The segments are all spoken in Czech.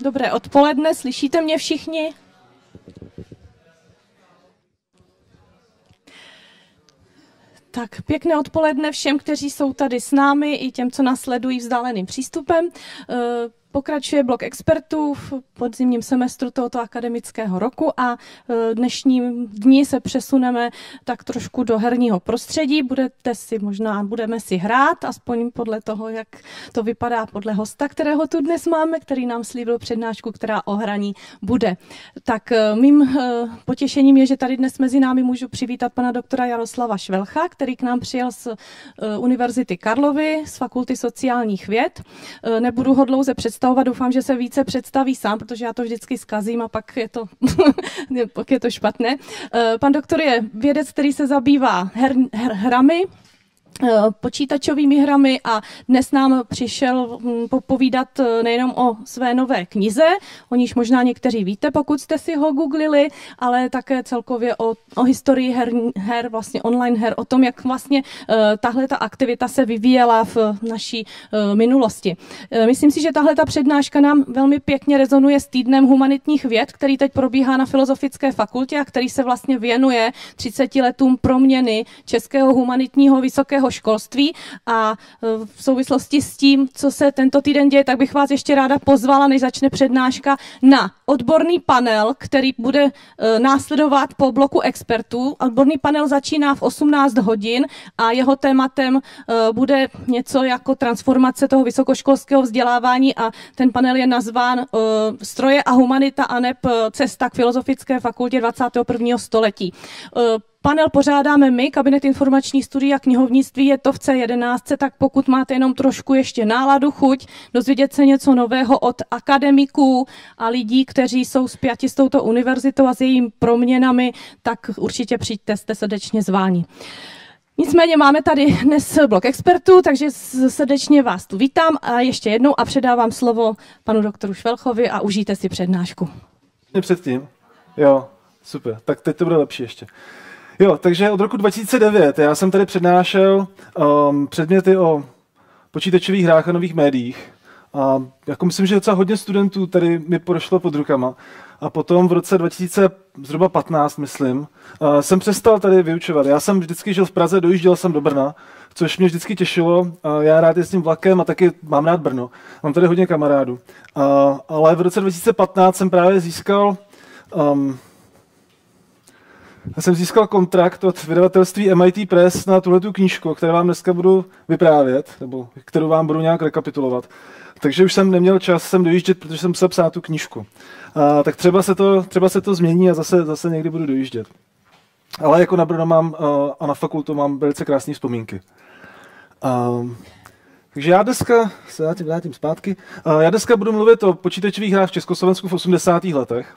Dobré odpoledne, slyšíte mě všichni? Tak pěkné odpoledne všem, kteří jsou tady s námi i těm, co nás sledují vzdáleným přístupem. Pokračuje blok expertů v podzimním semestru tohoto akademického roku a dnešním dni se přesuneme tak trošku do herního prostředí. Budeme si hrát, aspoň podle toho, jak to vypadá podle hosta, kterého tu dnes máme, který nám slíbil přednášku, která o hraní bude. Tak mým potěšením je, že tady dnes mezi námi můžu přivítat pana doktora Jaroslava Švelcha, který k nám přijel z Univerzity Karlovy, z Fakulty sociálních věd. Nebudu ho dlouze představovat, doufám, že se více představí sám, protože já to vždycky zkazím a pak je to špatné. Pan doktor je vědec, který se zabývá hrami, počítačovými hrami a dnes nám přišel povídat nejenom o své nové knize, o níž možná někteří víte, pokud jste si ho googlili, ale také celkově o historii her, vlastně online her, o tom, jak vlastně tahle ta aktivita se vyvíjela v naší minulosti. Myslím si, že tahle ta přednáška nám velmi pěkně rezonuje s týdnem humanitních věd, který teď probíhá na Filozofické fakultě a který se vlastně věnuje 30 letům proměny českého humanitního vysokého školství a v souvislosti s tím, co se tento týden děje, tak bych vás ještě ráda pozvala, než začne přednáška, na odborný panel, který bude následovat po bloku expertů. Odborný panel začíná v 18 hodin a jeho tématem bude něco jako transformace toho vysokoškolského vzdělávání a ten panel je nazván Stroje a humanita aneb cesta k Filozofické fakultě 21. století. Panel pořádáme my, Kabinet informačních studií a knihovnictví, je to v C11, tak pokud máte jenom trošku ještě náladu, chuť, dozvědět se něco nového od akademiků a lidí, kteří jsou spjati s touto univerzitou a s jejími proměnami, tak určitě přijďte, jste srdečně zváni. Nicméně máme tady dnes blok expertů, takže srdečně vás tu vítám a ještě jednou a předávám slovo panu doktoru Švelchovi a užijte si přednášku. Předtím? Jo, super, tak teď to bude lepší ještě. Jo, takže od roku 2009 já jsem tady přednášel předměty o počítačových hrách a nových médiích. A jako myslím, že docela hodně studentů tady mi prošlo pod rukama. A potom v roce 2015, myslím, jsem přestal tady vyučovat. Já jsem vždycky žil v Praze, dojížděl jsem do Brna, což mě vždycky těšilo. Já rád jezdím vlakem a taky mám rád Brno. Mám tady hodně kamarádů. Ale v roce 2015 jsem právě získal kontrakt od vydavatelství MIT Press na tuhletu knížku, o které vám dneska budu vyprávět, nebo kterou vám budu nějak rekapitulovat. Takže už jsem neměl čas sem dojíždět, protože jsem musel psát tu knížku. Tak třeba se to změní a zase někdy budu dojíždět. Ale jako na Brno mám a na fakultu mám velice krásné vzpomínky. Takže já dneska se vrátím zpátky. Já dneska budu mluvit o počítačových hrách v Československu v 80. letech.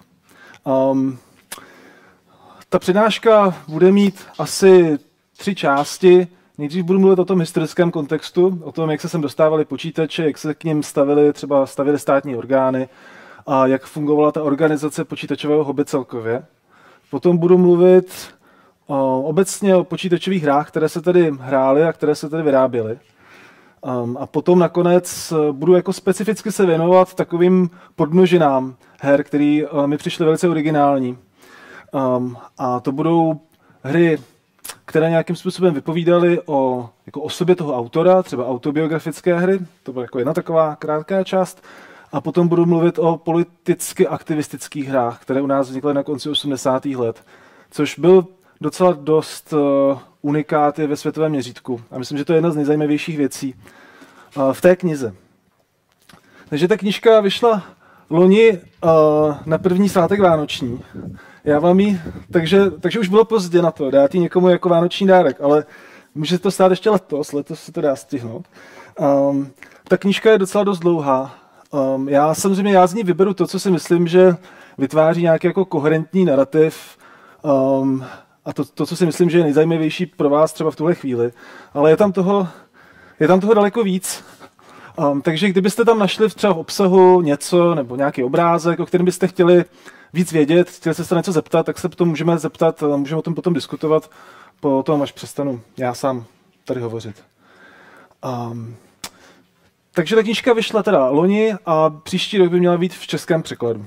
Ta přednáška bude mít asi 3 části. Nejdřív budu mluvit o tom historickém kontextu, o tom, jak se sem dostávaly počítače, jak se k nim stavily státní orgány a jak fungovala ta organizace počítačového hobby celkově. Potom budu mluvit obecně o počítačových hrách, které se tady hrály a které se tady vyráběly. A potom nakonec budu jako specificky se věnovat takovým podmnožinám her, které mi přišly velice originální. A to budou hry, které nějakým způsobem vypovídaly o osobě toho autora, třeba autobiografické hry, to byla jako jedna taková krátká část. A potom budu mluvit o politicky aktivistických hrách, které u nás vznikly na konci 80. let, což byl docela dost unikát ve světovém měřítku. A myslím, že to je jedna z nejzajímavějších věcí v té knize. Takže ta knížka vyšla loni na první svátek vánoční. Já vám ji, takže už bylo pozdě na to, dát ji někomu jako vánoční dárek, ale může to stát ještě letos se to dá stihnout. Ta knížka je docela dost dlouhá. Já z ní vyberu to, co si myslím, že vytváří nějaký jako koherentní narrativ a to, co si myslím, že je nejzajímavější pro vás třeba v tuhle chvíli. Ale je tam toho daleko víc. Takže kdybyste tam našli třeba v obsahu něco nebo nějaký obrázek, o kterém byste chtěli víc vědět, chtěli jste se něco zeptat, tak se potom můžeme zeptat, můžeme o tom potom diskutovat potom, až přestanu já sám tady hovořit. Takže ta knížka vyšla teda loni a příští rok by měla být v českém překladu.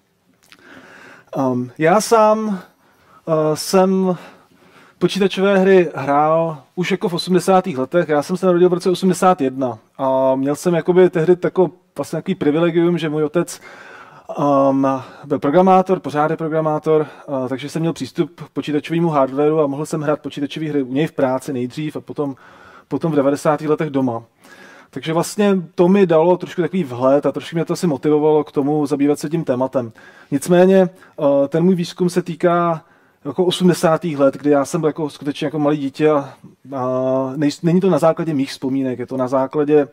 Já sám jsem počítačové hry hrál už jako v 80. letech. Já jsem se narodil v roce 81 a měl jsem jakoby tehdy vlastně takový privilegium, že můj otec byl programátor, pořád je programátor, takže jsem měl přístup k počítačovému hardwareu a mohl jsem hrát počítačové hry u něj v práci nejdřív a potom v 90. letech doma. Takže vlastně to mi dalo trošku takový vhled a trošku mě to asi motivovalo k tomu zabývat se tím tématem. Nicméně ten můj výzkum se týká jako 80. let, kdy já jsem byl jako skutečně jako malý dítě a není to na základě mých vzpomínek, je to na základě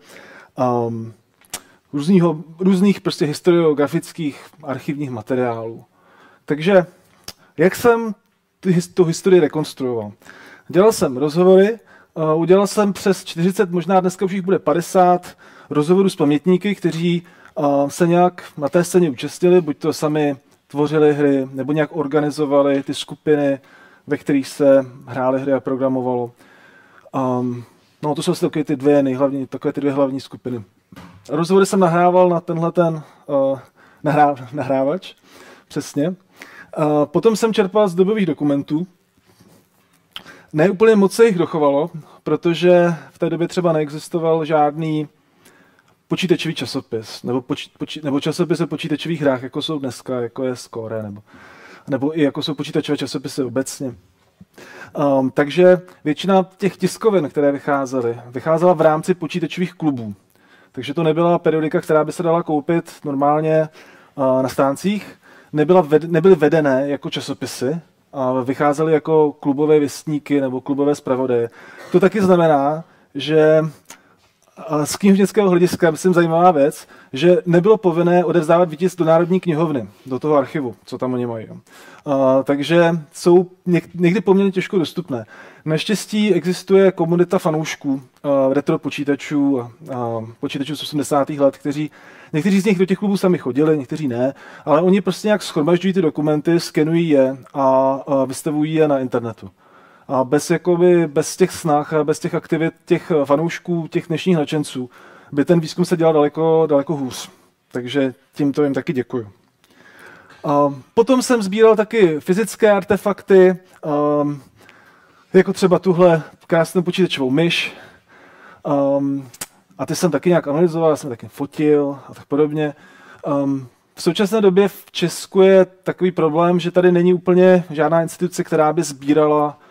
různých prostě historiografických archivních materiálů. Takže jak jsem tu historii rekonstruoval? Dělal jsem rozhovory, udělal jsem přes 40, možná dneska už jich bude 50 rozhovorů s pamětníky, kteří se nějak na té scéně účastnili, buď to sami tvořili hry, nebo nějak organizovali ty skupiny, ve kterých se hrály hry a programovalo. No, to jsou asi takové ty dvě hlavní skupiny. Rozhovory jsem nahrával na tenhle nahrávač, přesně. Potom jsem čerpal z dobových dokumentů. Ne úplně moc se jich dochovalo, protože v té době třeba neexistoval žádný počítačový časopis, nebo časopis o počítačových hrách, jako jsou dneska, jako je Score, nebo i jako jsou počítačové časopisy obecně. Takže většina těch tiskovin, které vycházela v rámci počítačových klubů. Takže to nebyla periodika, která by se dala koupit normálně na stáncích, nebyly vedené jako časopisy, a vycházely jako klubové věstníky nebo klubové zpravodaje. To taky znamená, že z knihovnického hlediska, myslím, zajímavá věc, že nebylo povinné odevzdávat výtisk do Národní knihovny, do toho archivu, co tam oni mají. Takže jsou někdy poměrně těžko dostupné. Naštěstí existuje komunita fanoušků retro počítačů a počítačů z 80. let, někteří z nich do těch klubů sami chodili, někteří ne, ale oni prostě nějak shromažďují ty dokumenty, skenují je a vystavují je na internetu. A bez těch snah, bez těch aktivit těch fanoušků, těch dnešních nadšenců, by ten výzkum se dělal daleko hůř. Takže tímto jim taky děkuju. Potom jsem sbíral taky fyzické artefakty, jako třeba tuhle krásnou počítačovou myš. A ty jsem taky nějak analyzoval, jsem taky fotil a tak podobně. V současné době v Česku je takový problém, že tady není úplně žádná instituce, která by sbírala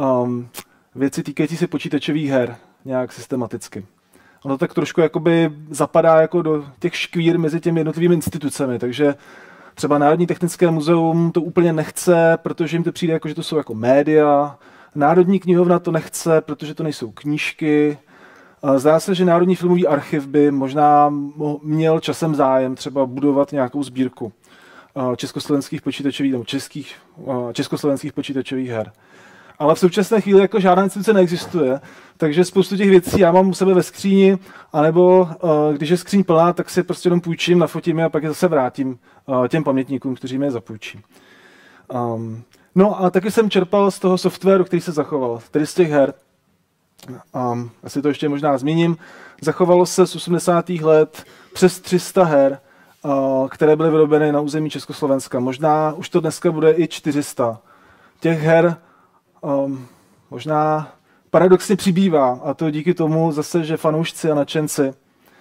věci týkající se počítačových her nějak systematicky. Ono tak trošku jakoby zapadá jako do těch škvír mezi těmi jednotlivými institucemi, takže třeba Národní technické muzeum to úplně nechce, protože jim to přijde jako, že to jsou jako média. Národní knihovna to nechce, protože to nejsou knížky. Zdá se, že Národní filmový archiv by možná měl časem zájem třeba budovat nějakou sbírku československých počítačových nebo československých počítačových her. Ale v současné chvíli jako žádná instituce neexistuje, takže spoustu těch věcí já mám u sebe ve skříni, anebo když je skříň plná, tak si prostě jenom půjčím, nafotím je a pak je zase vrátím těm pamětníkům, kteří mi je zapůjčí. No a taky jsem čerpal z toho softwaru, který se zachoval, tedy z těch her. Asi to ještě možná zmíním. Zachovalo se z 80. let přes 300 her, které byly vyrobeny na území Československa. Možná už to dneska bude i 400. Těch her možná paradoxně přibývá, a to díky tomu zase, že fanoušci a nadšenci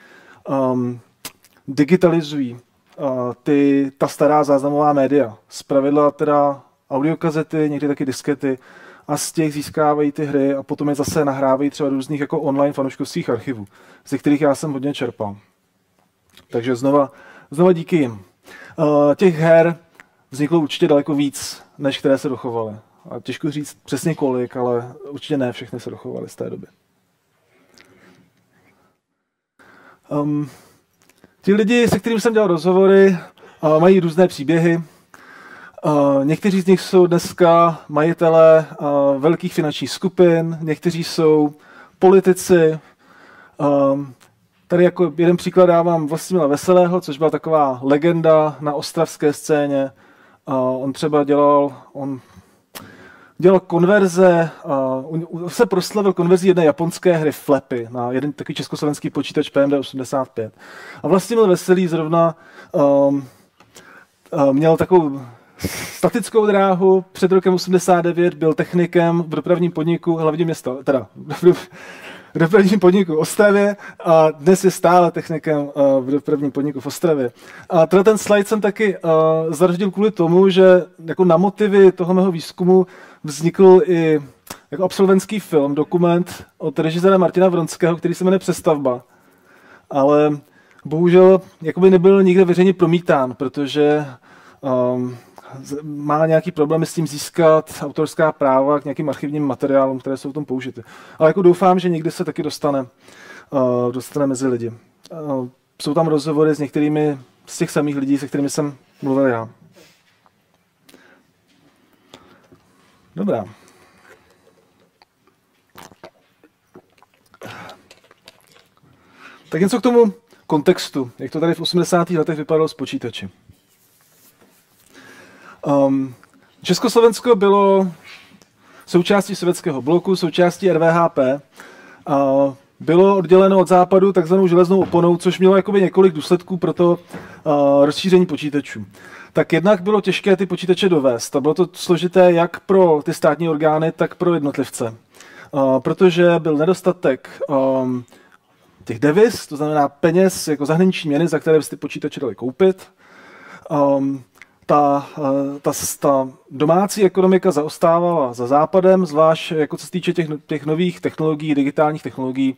digitalizují ta stará záznamová média. Zpravidla teda audiokazety, někdy taky diskety, a z těch získávají ty hry a potom je zase nahrávají třeba do různých jako online fanouškovských archivů, ze kterých já jsem hodně čerpal. Takže znova díky jim. Těch her vzniklo určitě daleko víc, než které se dochovaly. A těžko říct přesně kolik, ale určitě ne všechny se dochovaly z té doby. Ti lidi, se kterými jsem dělal rozhovory, mají různé příběhy. Někteří z nich jsou dneska majitelé velkých finančních skupin, někteří jsou politici. Tady jako jeden příklad dávám Vlastimila Veselého, což byla taková legenda na ostravské scéně. On dělal konverze, se proslavil konverzí jedné japonské hry Flappy na jeden takový československý počítač PMD85. A Vlastimil Veselý zrovna měl takovou statickou dráhu, před rokem 89 byl technikem v dopravním podniku hlavního města, teda v dopravním podniku v Ostravě a dnes je stále technikem v dopravním podniku v Ostravě. A ten slide jsem taky zařadil kvůli tomu, že jako na motivy toho mého výzkumu vznikl i jako absolventský film, dokument od režiséra Martina Vronského, který se jmenuje Přestavba. Ale bohužel jakoby nebyl nikde veřejně promítán, protože má nějaký problémy s tím získat autorská práva k nějakým archivním materiálům, které jsou v tom použity. Ale jako doufám, že někdy se taky dostane mezi lidi. Jsou tam rozhovory s některými z těch samých lidí, se kterými jsem mluvil já. Dobrá. Tak něco k tomu kontextu, jak to tady v 80. letech vypadalo s počítači. Československo bylo součástí sovětského bloku, součástí RVHP. Bylo odděleno od západu takzvanou železnou oponou, což mělo jakoby několik důsledků pro to rozšíření počítačů. Tak jednak bylo těžké ty počítače dovést. A bylo to složité jak pro ty státní orgány, tak pro jednotlivce. Protože byl nedostatek těch deviz, to znamená peněz jako zahraniční měny, za které byste ty počítače dali koupit. Ta domácí ekonomika zaostávala za západem, zvlášť jako co se týče těch nových technologií, digitálních technologií.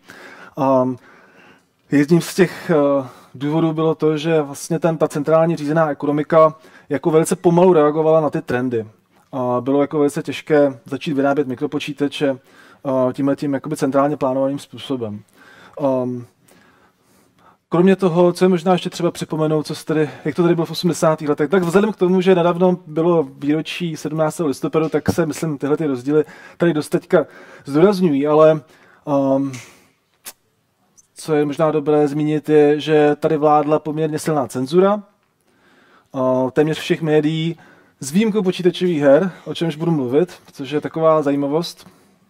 Jedním z těch důvodů bylo to, že vlastně ta centrálně řízená ekonomika jako velice pomalu reagovala na ty trendy. Bylo jako velice těžké začít vyrábět mikropočítače tímhletím jakoby centrálně plánovaným způsobem. Kromě toho, co je možná ještě třeba připomenout, jak to tady bylo v 80. letech, tak vzhledem k tomu, že nedávno bylo výročí 17. listopadu, tak se, myslím, tyhle ty rozdíly tady dost teďka zdůrazňují, ale co je možná dobré zmínit, je, že tady vládla poměrně silná cenzura téměř všech médií, s výjimkou počítačových her, o čemž budu mluvit, což je taková zajímavost.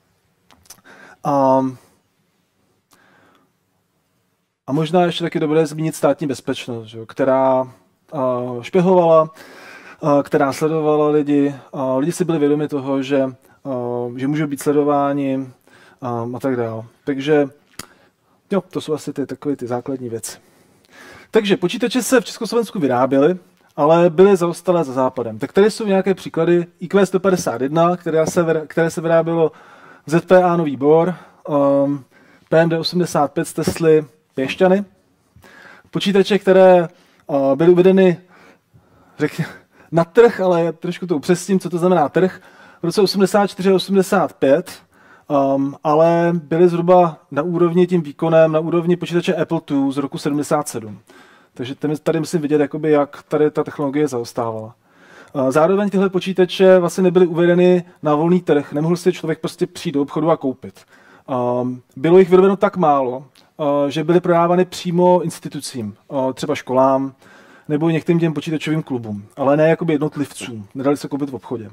A možná ještě taky dobré zmínit státní bezpečnost, že, která špehovala, která sledovala lidi. Lidi si byli vědomi toho, že můžou být sledováni a tak dále. Takže jo, to jsou asi takové ty základní věci. Takže počítače se v Československu vyráběly, ale byly zaostalé za západem. Tak tady jsou nějaké příklady. IQ 151, které se vyrábělo v ZPA Nový Bor, PMD 85 z Tesly Pěšťany. Počítače, které byly uvedeny na trh, ale trošku to upřesním, co to znamená trh, v roce 84 a 85, ale byly zhruba na úrovni tím výkonem, na úrovni počítače Apple II z roku 77. Takže tady musím vidět, jakoby, jak tady ta technologie zaostávala. Zároveň tyhle počítače vlastně nebyly uvedeny na volný trh, nemohl si člověk prostě přijít do obchodu a koupit. Bylo jich vyrobeno tak málo, že byly prodávány přímo institucím, třeba školám nebo některým těm počítačovým klubům, ale ne jakoby jednotlivcům, nedali se koupit v obchodě.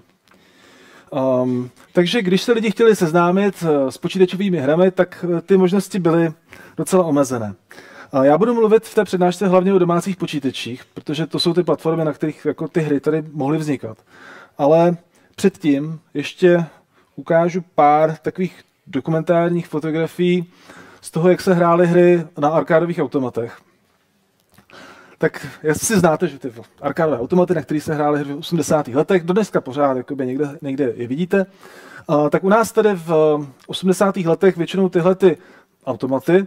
Takže když se lidi chtěli seznámit s počítačovými hrami, tak ty možnosti byly docela omezené. Já budu mluvit v té přednášce hlavně o domácích počítačích, protože to jsou ty platformy, na kterých jako ty hry tady mohly vznikat. Ale předtím ještě ukážu pár takových dokumentárních fotografií z toho, jak se hrály hry na arkádových automatech. Tak jestli znáte, že ty arkádové automaty, na kterých se hrály hry v 80. letech, do dneska pořád někde je vidíte, tak u nás tady v 80. letech většinou tyhle ty automaty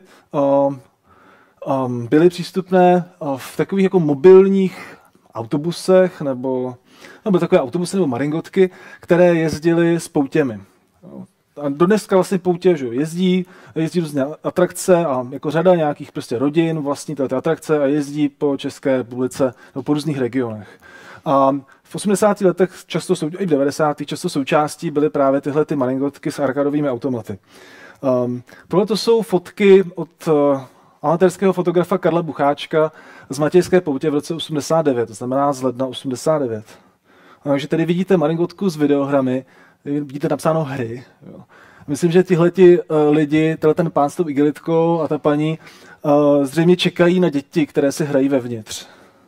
byly přístupné v takových jako mobilních autobusech nebo takové autobusy nebo maringotky, které jezdily s poutěmi. A do dneska vlastně poutě, že jezdí různé atrakce a jako řada nějakých prostě rodin vlastní ty atrakce a jezdí po České republice nebo po různých regionech. A v 80. letech i v 90. často součástí byly právě tyhle ty maringotky s arkádovými automaty. Tohle to jsou fotky od amatérského fotografa Karla Bucháčka z Matějské poutě v roce 89, to znamená z ledna 89. Takže tady vidíte maringotku s videohrami, vidíte napsáno hry. Jo. Myslím, že tihleti lidi, ten pán s tou igelitkou a ta paní, zřejmě čekají na děti, které si hrají vevnitř.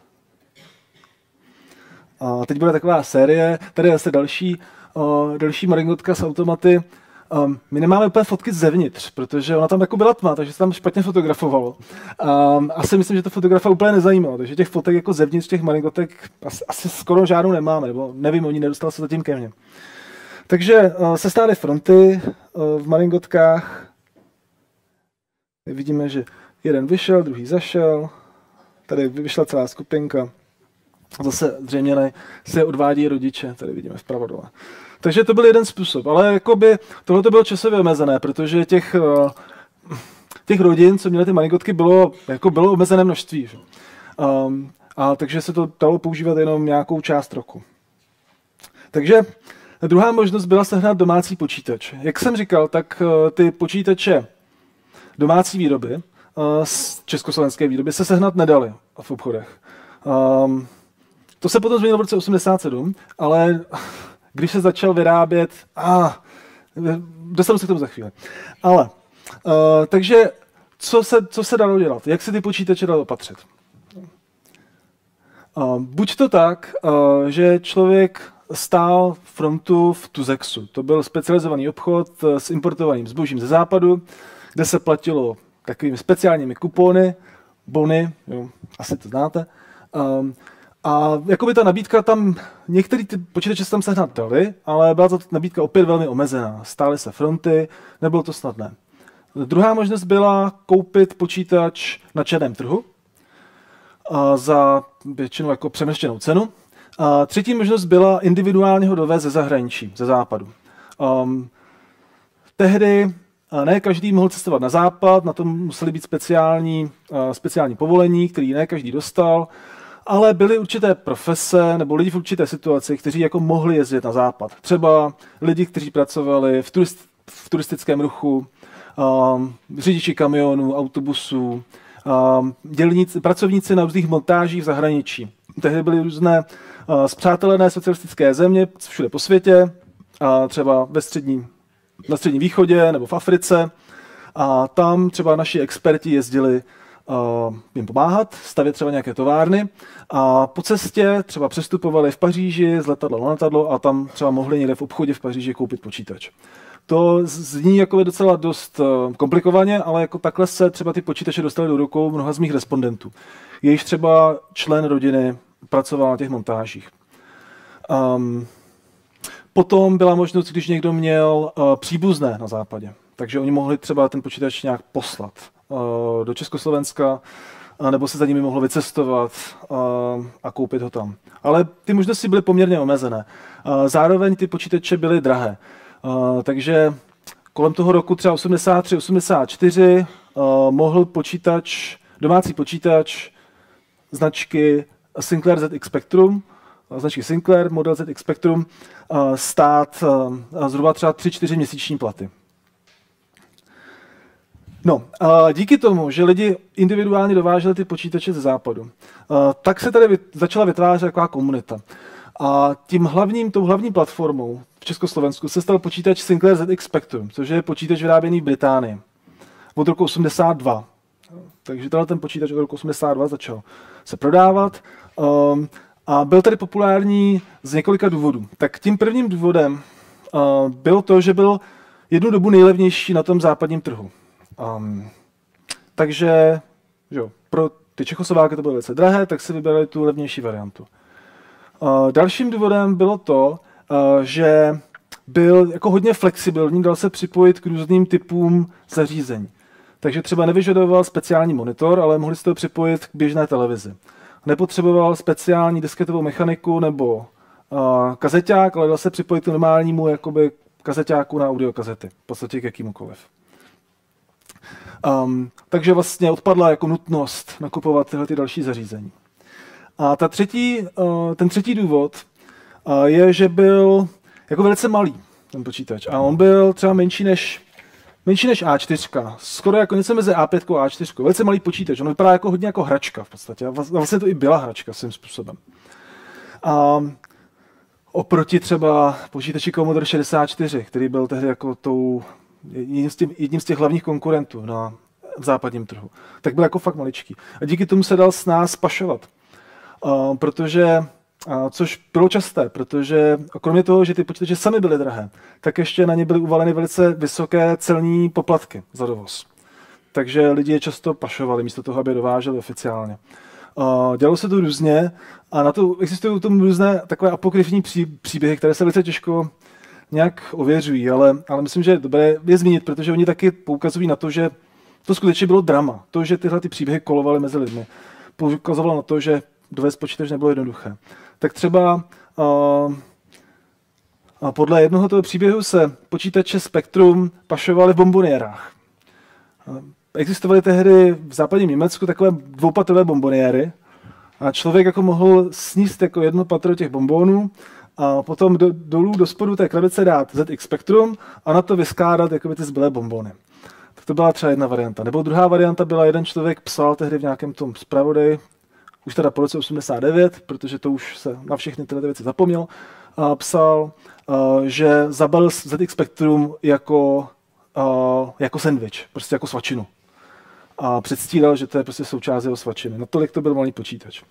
A teď bude taková série, tady je zase další maringotka s automaty. My nemáme úplně fotky zevnitř, protože ona tam jako byla tma, takže se tam špatně fotografovalo. Asi myslím, že to fotografa úplně nezajímalo, takže těch fotek jako zevnitř těch maringotek asi skoro žádnou nemáme, nebo nevím, oni nedostali se zatím ke mně. Takže se stály fronty v maringotkách. Vidíme, že jeden vyšel, druhý zašel. Tady vyšla celá skupinka. Zase zřejmě se odvádí rodiče, tady vidíme vpravo dole. Takže to byl jeden způsob, ale jakoby tohle to bylo časově omezené, protože těch rodin, co měly ty maringotky, bylo omezené množství. Že? A takže se to dalo používat jenom nějakou část roku. Takže druhá možnost byla sehnat domácí počítač. Jak jsem říkal, tak ty počítače domácí výroby, z československé výroby, se sehnat nedaly v obchodech. To se potom změnilo v roce 1987, ale když se začal vyrábět... dostanu se k tomu za chvíli. Ale, takže co se dalo dělat? Jak se ty počítače dalo opatřit? Buď to tak, že člověk stál frontu v Tuzexu. To byl specializovaný obchod s importovaným zbožím ze západu, kde se platilo takovými speciálními kupony, bony, jo, asi to znáte. A jakoby ta nabídka tam, některé ty počítače se tam sehnat dali, ale byla ta nabídka opět velmi omezená. Stály se fronty, nebylo to snadné. Druhá možnost byla koupit počítač na černém trhu za většinou jako přemrštěnou cenu. A třetí možnost byla individuálně ho dovést ze zahraničí, ze západu. Tehdy ne každý mohl cestovat na západ, na to museli být speciální povolení, který ne každý dostal, ale byly určité profese nebo lidi v určité situaci, kteří jako mohli jezdit na západ. Třeba lidi, kteří pracovali v turistickém ruchu, řidiči kamionů, autobusů, pracovníci na různých montážích v zahraničí. Tehdy byly různé spřátelené socialistické země všude po světě, třeba na středním východě nebo v Africe. A tam třeba naši experti jezdili jim pomáhat, stavět třeba nějaké továrny a po cestě třeba přestupovali v Paříži z letadla na letadlo a tam třeba mohli někde v obchodě v Paříži koupit počítač. To zní jako docela dost komplikovaně, ale jako takhle se třeba ty počítače dostaly do rukou mnoha z mých respondentů. Jejichž třeba člen rodiny pracoval na těch montážích. Potom byla možnost, když někdo měl příbuzné na západě, takže oni mohli třeba ten počítač nějak poslat do Československa, nebo se za nimi mohlo vycestovat a koupit ho tam. Ale ty možnosti byly poměrně omezené. Zároveň ty počítače byly drahé. Takže kolem toho roku třeba 83-84 mohl domácí počítač značky Sinclair ZX Spectrum, značky Sinclair, model ZX Spectrum, stát zhruba třeba 3-4 měsíční platy. No, díky tomu, že lidi individuálně dováželi ty počítače ze západu, tak se tady začala vytvářet taková komunita. A tou hlavní platformou v Československu se stal počítač Sinclair ZX Spectrum, což je počítač vyráběný v Británii od roku 82. Takže ten počítač od roku 82 začal se prodávat a byl tady populární z několika důvodů. Tak tím prvním důvodem bylo to, že byl jednu dobu nejlevnější na tom západním trhu. Takže pro ty Čechoslováky to bylo velice drahé, tak si vybrali tu levnější variantu. Dalším důvodem bylo to, že byl jako hodně flexibilní, dal se připojit k různým typům zařízení. Takže třeba nevyžadoval speciální monitor, ale mohli se to připojit k běžné televizi. Nepotřeboval speciální disketovou mechaniku nebo kazeťák, ale dal se připojit k normálnímu jakoby kazeťáku na audiokazety, v podstatě k jakýmukoliv. Takže vlastně odpadla jako nutnost nakupovat tyhle ty další zařízení. A ten třetí důvod je, že byl jako velice malý ten počítač. A on byl třeba menší než A4. Skoro jako něco mezi A5 a A4. Velice malý počítač. On vypadá jako hodně jako hračka v podstatě. Vlastně to i byla hračka svým způsobem. Oproti třeba počítači Commodore 64, který byl tehdy jako jedním z těch hlavních konkurentů v západním trhu, tak byl jako fakt maličký. A díky tomu se dal s nás pašovat. Což bylo časté, protože kromě toho, že ty počítače sami byly drahé, tak ještě na ně byly uvaleny velice vysoké celní poplatky za dovoz. Takže lidi je často pašovali, místo toho, aby je dováželi oficiálně. Dělalo se to různě a na to existují různé takové apokryfní příběhy, které se velice těžko nějak ověřují, ale myslím, že je dobré je zmínit, protože oni taky poukazují na to, že to skutečně bylo drama. To, že tyhle příběhy kolovaly mezi lidmi, poukazovalo na to, že dovést počítač nebylo jednoduché. Tak třeba podle jednoho toho příběhu se počítače Spectrum pašovaly v bomboniérách. Existovaly tehdy v západním Německu takové dvoupatrové bomboniéry a člověk jako mohl sníst jako jedno patro těch bombónů a potom dolů do spodu té krabice dát ZX Spectrum a na to vyskládat jakoby ty zbylé bombóny. Tak to byla třeba jedna varianta. Nebo druhá varianta byla, jeden člověk psal tehdy v nějakém tom zpravodaji, už teda po roce 89, protože to už se na všechny tyhle věci zapomněl, psal, že zabalil ZX Spectrum jako sendvič, prostě jako svačinu. A předstíral, že to je prostě součást jeho svačiny. Natolik to byl malý počítač.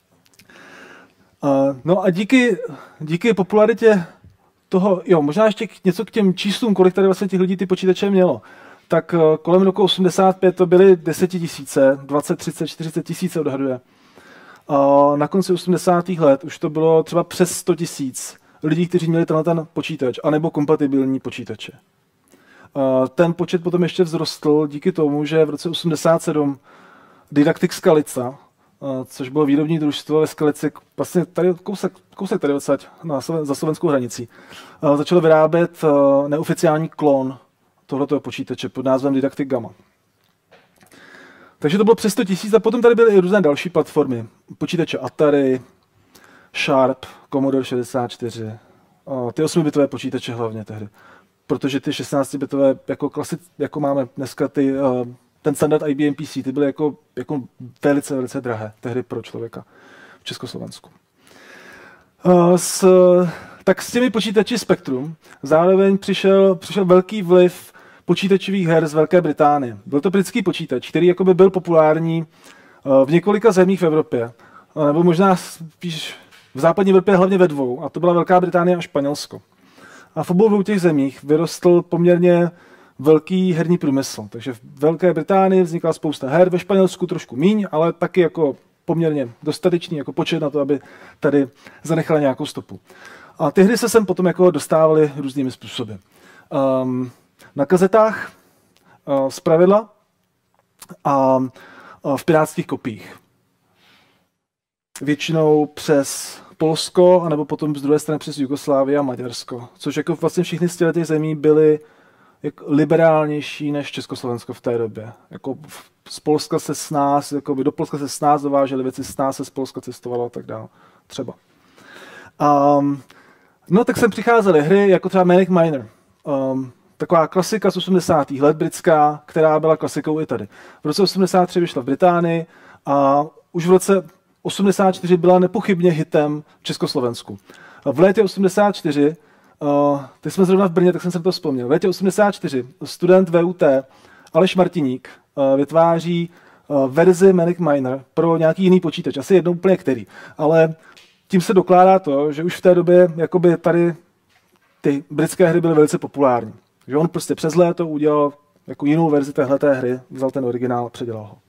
No a díky popularitě toho, možná ještě něco k těm číslům, kolik tady vlastně těch lidí ty počítače mělo, tak kolem roku 85 to byly 10 000, 20, 30, 40 000 odhaduje. Na konci 80. let už to bylo třeba přes 100 000 lidí, kteří měli ten počítač, anebo kompatibilní počítače. Ten počet potom ještě vzrostl díky tomu, že v roce 87 Didaktik Skalica, což bylo výrobní družstvo ve Skalici, vlastně tady kousek tady odsaď za slovenskou hranicí, začalo vyrábět neoficiální klon tohoto počítače pod názvem Didaktik Gamma. Takže to bylo přes 100 000 a potom tady byly i různé další platformy. Počítače Atari, Sharp, Commodore 64, ty 8-bitové počítače hlavně tehdy. Protože ty 16-bitové, jako máme dneska ten standard IBM PC, ty byly jako velice, velice drahé tehdy pro člověka v Československu. Tak s těmi počítači Spectrum zároveň přišel velký vliv počítačových her z Velké Británie. Byl to britský počítač, který jakoby byl populární v několika zemích v Evropě, nebo možná spíš v západní Evropě hlavně ve dvou, a to byla Velká Británie a Španělsko. A v obou těch zemích vyrostl poměrně velký herní průmysl. Takže v Velké Británii vznikla spousta her, ve Španělsku trošku míň, ale taky jako poměrně dostatečný jako počet na to, aby tady zanechala nějakou stopu. A ty hry se sem potom jako dostávaly různými způsoby. Na kazetách zpravidla a v pirátských kopiích. Většinou přes Polsko, anebo potom z druhé strany přes Jugoslávii a Maďarsko. Což jako vlastně všechny z těch zemí byly jako liberálnější než Československo v té době. Jako z Polska se s nás, do Polska se s nás dovážely věci, s nás se z Polska cestovalo a tak dále. Třeba. No tak sem přicházely hry jako třeba Manic Miner. Taková klasika z 80. let britská, která byla klasikou i tady. V roce 83 vyšla v Británii a už v roce 84 byla nepochybně hitem v Československu. V létě 84, teď jsme zrovna v Brně, tak jsem se to vzpomněl, v létě 84 student VUT Aleš Martiník vytváří verzi Manic Miner pro nějaký jiný počítač, asi jednou úplně který, ale tím se dokládá to, že už v té době jakoby tady ty britské hry byly velice populární. Že on prostě přes léto udělal jako jinou verzi téhleté hry, vzal ten originál a předělal ho.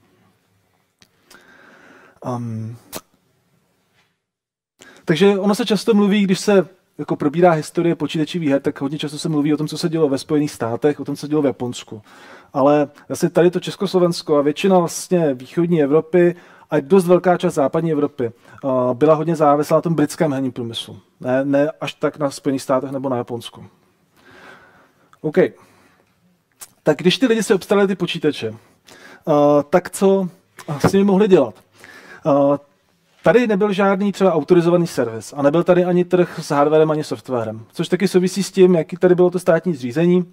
Takže ono se často mluví, když se jako probírá historie počítačových her, tak hodně často se mluví o tom, co se dělo ve Spojených státech, o tom, co se dělo v Japonsku. Ale vlastně tady to Československo a většina vlastně východní Evropy a dost velká část západní Evropy byla hodně závislá na tom britském herním průmyslu. Ne až tak na Spojených státech nebo na Japonsku. OK. Tak když ty lidi si obstarali ty počítače, tak co s nimi mohli dělat? Tady nebyl žádný třeba autorizovaný servis a nebyl tady ani trh s hardwarem, ani softwarem, což taky souvisí s tím, jaký tady bylo to státní zřízení.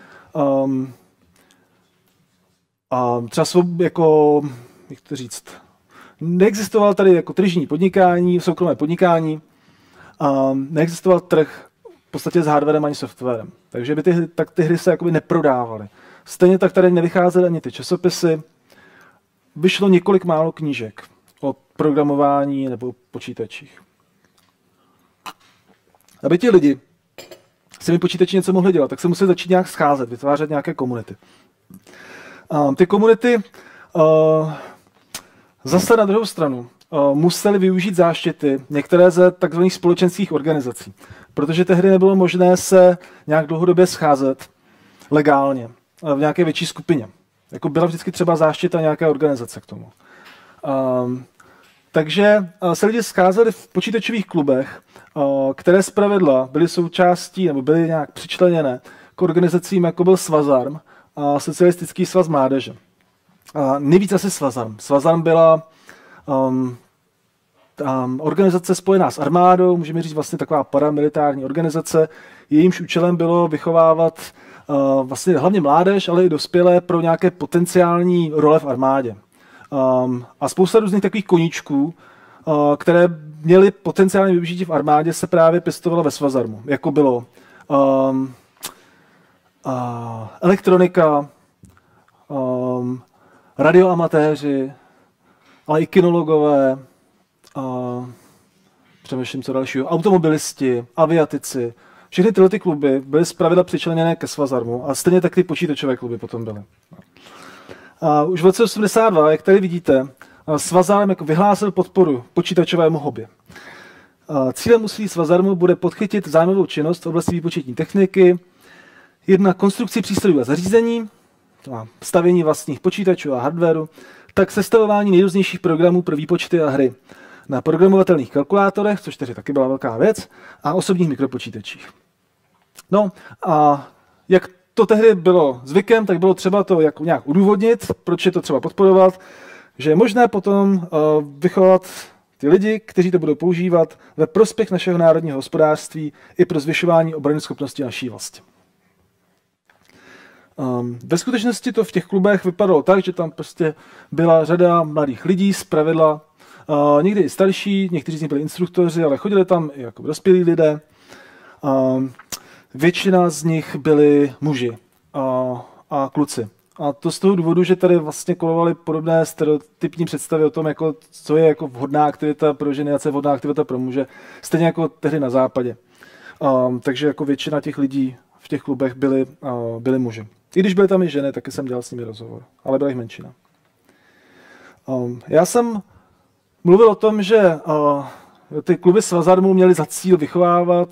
Třeba jako, jak to říct, neexistoval tady jako tržní podnikání, soukromé podnikání neexistoval trh v podstatě s hardwarem ani softwarem. Takže by ty hry se jakoby neprodávaly. Stejně tak tady nevycházely ani ty časopisy. Vyšlo několik málo knížek o programování nebo počítačích. Aby ti lidi s těmi počítači něco mohli dělat, tak se museli začít nějak scházet, vytvářet nějaké komunity. Ty komunity zase na druhou stranu museli využít záštity některé ze takzvaných společenských organizací, protože tehdy nebylo možné se nějak dlouhodobě scházet legálně v nějaké větší skupině. Jako byla vždycky třeba záštita nějaké organizace k tomu. Takže se lidi scházeli v počítačových klubech, které zpravidla byly součástí nebo byly nějak přičleněné k organizacím, jako byl Svazarm a Socialistický svaz mládeže. Nejvíc asi Svazarm. Svazarm byla organizace spojená s armádou, můžeme říct vlastně taková paramilitární organizace. Jejímž účelem bylo vychovávat vlastně hlavně mládež, ale i dospělé pro nějaké potenciální role v armádě. A spousta různých takových koníčků, které měly potenciálně využití v armádě, se právě pěstovalo ve Svazarmu. Jako bylo elektronika, radioamatéři, ale i kinologové, přemýšlím co dalšího, automobilisti, aviatici. Všechny tyhle ty kluby byly zpravidla přičleněné ke Svazarmu a stejně tak ty počítačové kluby potom byly. Už v roce 1982, jak tady vidíte, Svazarm jako vyhlásil podporu počítačovému hobby. Cílem úsilí Svazarmu bude podchytit zájmovou činnost v oblasti výpočetní techniky, jednak konstrukci přístrojů a zařízení, stavění vlastních počítačů a hardwaru, tak sestavování nejrůznějších programů pro výpočty a hry na programovatelných kalkulátorech, což tedy taky byla velká věc, a osobních mikropočítačích. No a jak to tehdy bylo zvykem, tak bylo třeba to jako nějak udůvodnit, proč je to třeba podporovat, že je možné potom vychovat ty lidi, kteří to budou používat ve prospěch našeho národního hospodářství i pro zvyšování obranyschopnosti naší vlasti. Ve skutečnosti to v těch klubech vypadalo tak, že tam prostě byla řada mladých lidí, zpravidla, někdy i starší, někteří z nich byli instruktoři, ale chodili tam i jako dospělí lidé. Většina z nich byli muži a kluci. A to z toho důvodu, že tady vlastně kolovaly podobné stereotypní představy o tom, jako, co je jako vhodná aktivita pro ženy a co je vhodná aktivita pro muže, stejně jako tehdy na západě. Takže jako většina těch lidí v těch klubech byli muži. I když byly tam i ženy, taky jsem dělal s nimi rozhovor, ale byla jich menšina. Já jsem mluvil o tom, že ty kluby Svazarmu měly za cíl vychovávat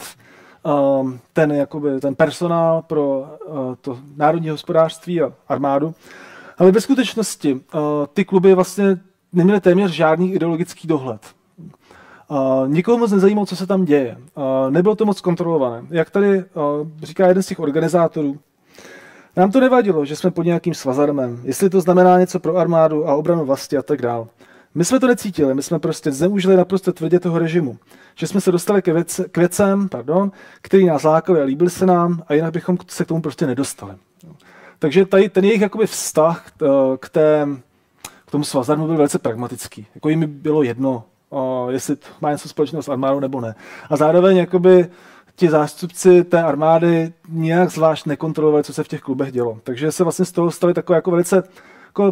ten personál pro to národní hospodářství a armádu, ale ve skutečnosti ty kluby vlastně neměly téměř žádný ideologický dohled. Nikoho moc nezajímalo, co se tam děje. Nebylo to moc kontrolované. Jak tady říká jeden z těch organizátorů, nám to nevadilo, že jsme pod nějakým Svazarmem, jestli to znamená něco pro armádu a obranu vlasti a tak dál. My jsme to necítili, my jsme prostě zneužili naprosto tvrdě toho režimu, že jsme se dostali k věcem, který nás lákali a líbili se nám a jinak bychom se k tomu prostě nedostali. Takže tady ten jejich jakoby vztah k tomu Svazarmu byl velice pragmatický. Jako jim bylo jedno, jestli má něco společného s armádou nebo ne. A zároveň jakoby ti zástupci té armády nějak zvlášť nekontrolovali, co se v těch klubech dělo. Takže se vlastně z toho stali takové jako velice jako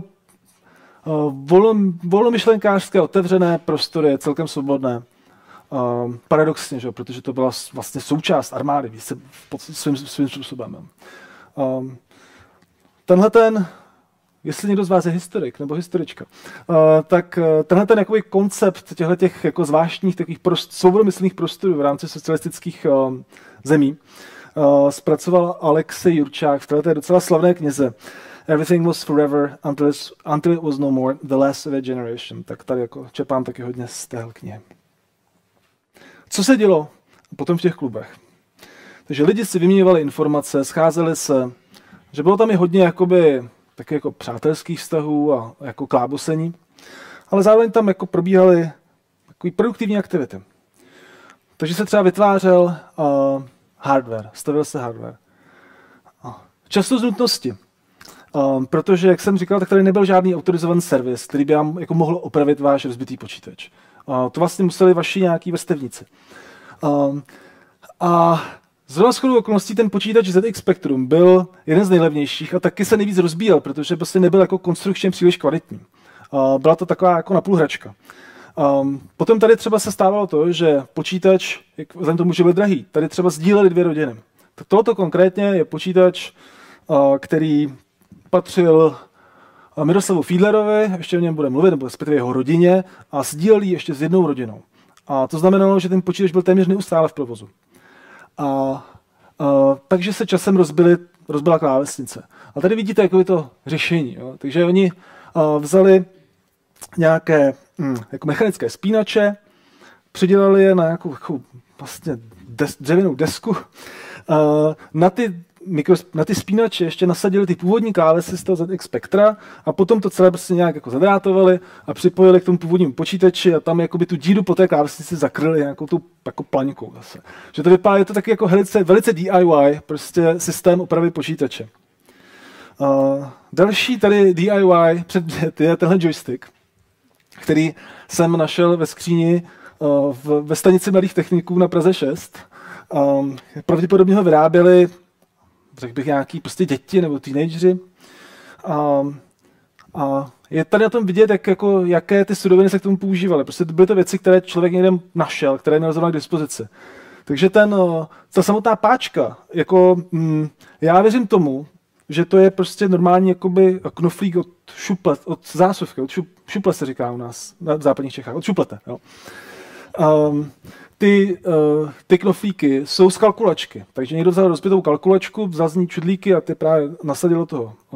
volnomyšlenkářské, otevřené prostory, celkem svobodné. Paradoxně, že? Protože to byla vlastně součást armády, svým způsobem. Jestli někdo z vás je historik nebo historička, tak tenhle ten jakoby koncept těchto jako zvláštních takových svobodomyslných prostorů v rámci socialistických zemí zpracoval Alexej Jurčák v této docela slavné knize Everything was forever until it was no more, the last of a generation. Tak tady jako čepám taky hodně z téhle knihy. Co se dělo potom v těch klubech? Takže lidi si vyměňovali informace, scházeli se, že bylo tam i hodně jakoby taky jako přátelských vztahů a jako klábosení, ale zároveň tam jako probíhaly takový produktivní aktivity. Takže se třeba vytvářel hardware, stavil se hardware. Často z nutnosti, protože, jak jsem říkal, tak tady nebyl žádný autorizovaný servis, který by vám jako mohl opravit váš rozbitý počítač. To vlastně museli vaši nějaký vrstevníci. A zrovna shodou okolností ten počítač ZX Spectrum byl jeden z nejlevnějších a taky se nejvíc rozbíjel, protože prostě nebyl jako konstrukčně příliš kvalitní. Byla to taková jako napůl hračka. Potom tady třeba se stávalo to, že počítač, vzhledem tomu, že byl drahý, tady třeba sdíleli 2 rodiny. Tak tohoto konkrétně je počítač, který patřil Miroslavu Fiedlerovi, ještě o něm bude mluvit, nebo respektive jeho rodině, a sdíleli ještě s jednou rodinou. A to znamenalo, že ten počítač byl téměř neustále v provozu. Takže se časem rozbila klávesnice. A tady vidíte, jako je to řešení. Jo? Takže oni vzali nějaké jako mechanické spínače, přidělali je na nějakou vlastně dřevěnou desku. Na ty spínače ještě nasadili ty původní klávesy z toho ZX Spectra a potom to celé prostě nějak jako zadrátovali a připojili k tomu původnímu počítači a tam jakoby tu díru po té klávesnici zakryli nějakou tu jako plaňkou zase. Že to vypadá, je to taky jako velice DIY, prostě systém opravy počítače. Další tady DIY předmět je tenhle joystick, který jsem našel ve skříni ve stanici mladých techniků na Praze 6. Pravděpodobně ho vyráběli, řekl bych, nějaký prostě děti nebo teenageři. A je tady na tom vidět, jaké ty suroviny se k tomu používaly. Prostě byly to věci, které člověk někde našel, které měl zrovna k dispozici. Takže ta samotná páčka, já věřím tomu, že to je prostě normální jakoby knoflík od šuplet, od zásuvky, od šuple se říká u nás v západních Čechách, od šuplete. Jo. Ty knoflíky jsou z kalkulačky, takže někdo vzal rozbitou kalkulačku, vzal z ní čudlíky a ty právě nasadil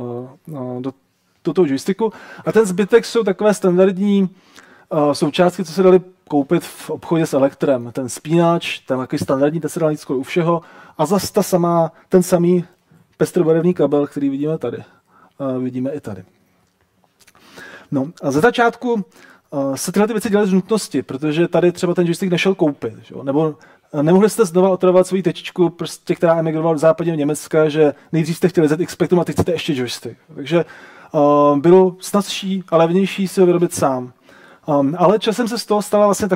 do toho joysticku. A ten zbytek jsou takové standardní součástky, co se daly koupit v obchodě s elektrem. Ten spínač, ten takový standardní, ten se dal u všeho. A zase ten samý pestrobarevný kabel, který vidíme tady. Vidíme i tady. No a ze začátku se tyhle ty věci dělaly z nutnosti, protože tady třeba ten joystick nešel koupit. Že? Nebo nemohli jste znova otravovat svoji tečičku, prostě, která emigrovala do západního Německa, že nejdřív jste chtěli ZX Spectrum a teď chcete ještě joystick. Takže bylo snazší a levnější si ho vyrobit sám. Ale časem se z toho stala vlastně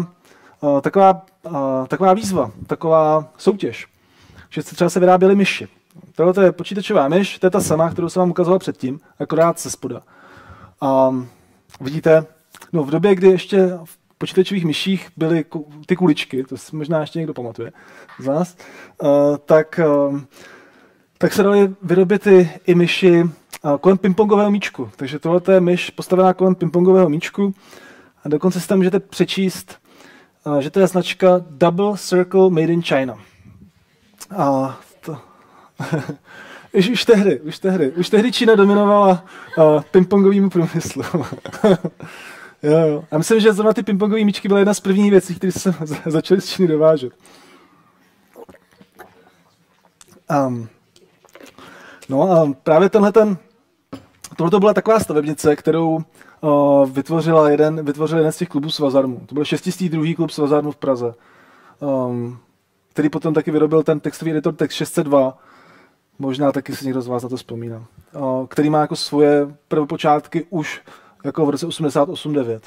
taková výzva, taková soutěž, že třeba se vyráběly myši. Tohle je počítačová myš, to je ta sama, kterou jsem vám ukazoval předtím, akorát se spoda. Vidíte, no v době, kdy ještě v počítačových myších byly ty kuličky, to si možná ještě někdo pamatuje z nás, tak se daly vyrobit i myši kolem pingpongového míčku. Takže tohle je myš postavená kolem pingpongového míčku a dokonce si tam můžete přečíst, že to je značka Double Circle Made in China. A to... Už tehdy Čína dominovala pingpongovému průmyslu. Jo. A myslím, že zrovna ty pingpongové míčky byla jedna z prvních věcí, které se začaly z Číny dovážet. No a právě tohle byla taková stavebnice, kterou vytvořil jeden z těch klubů Svazarmu. To byl 602. klub Svazarmu v Praze, který potom taky vyrobil ten textový editor Text 602. Možná taky si někdo z vás na to vzpomíná. Který má jako svoje prvopočátky už jako v roce 88-9.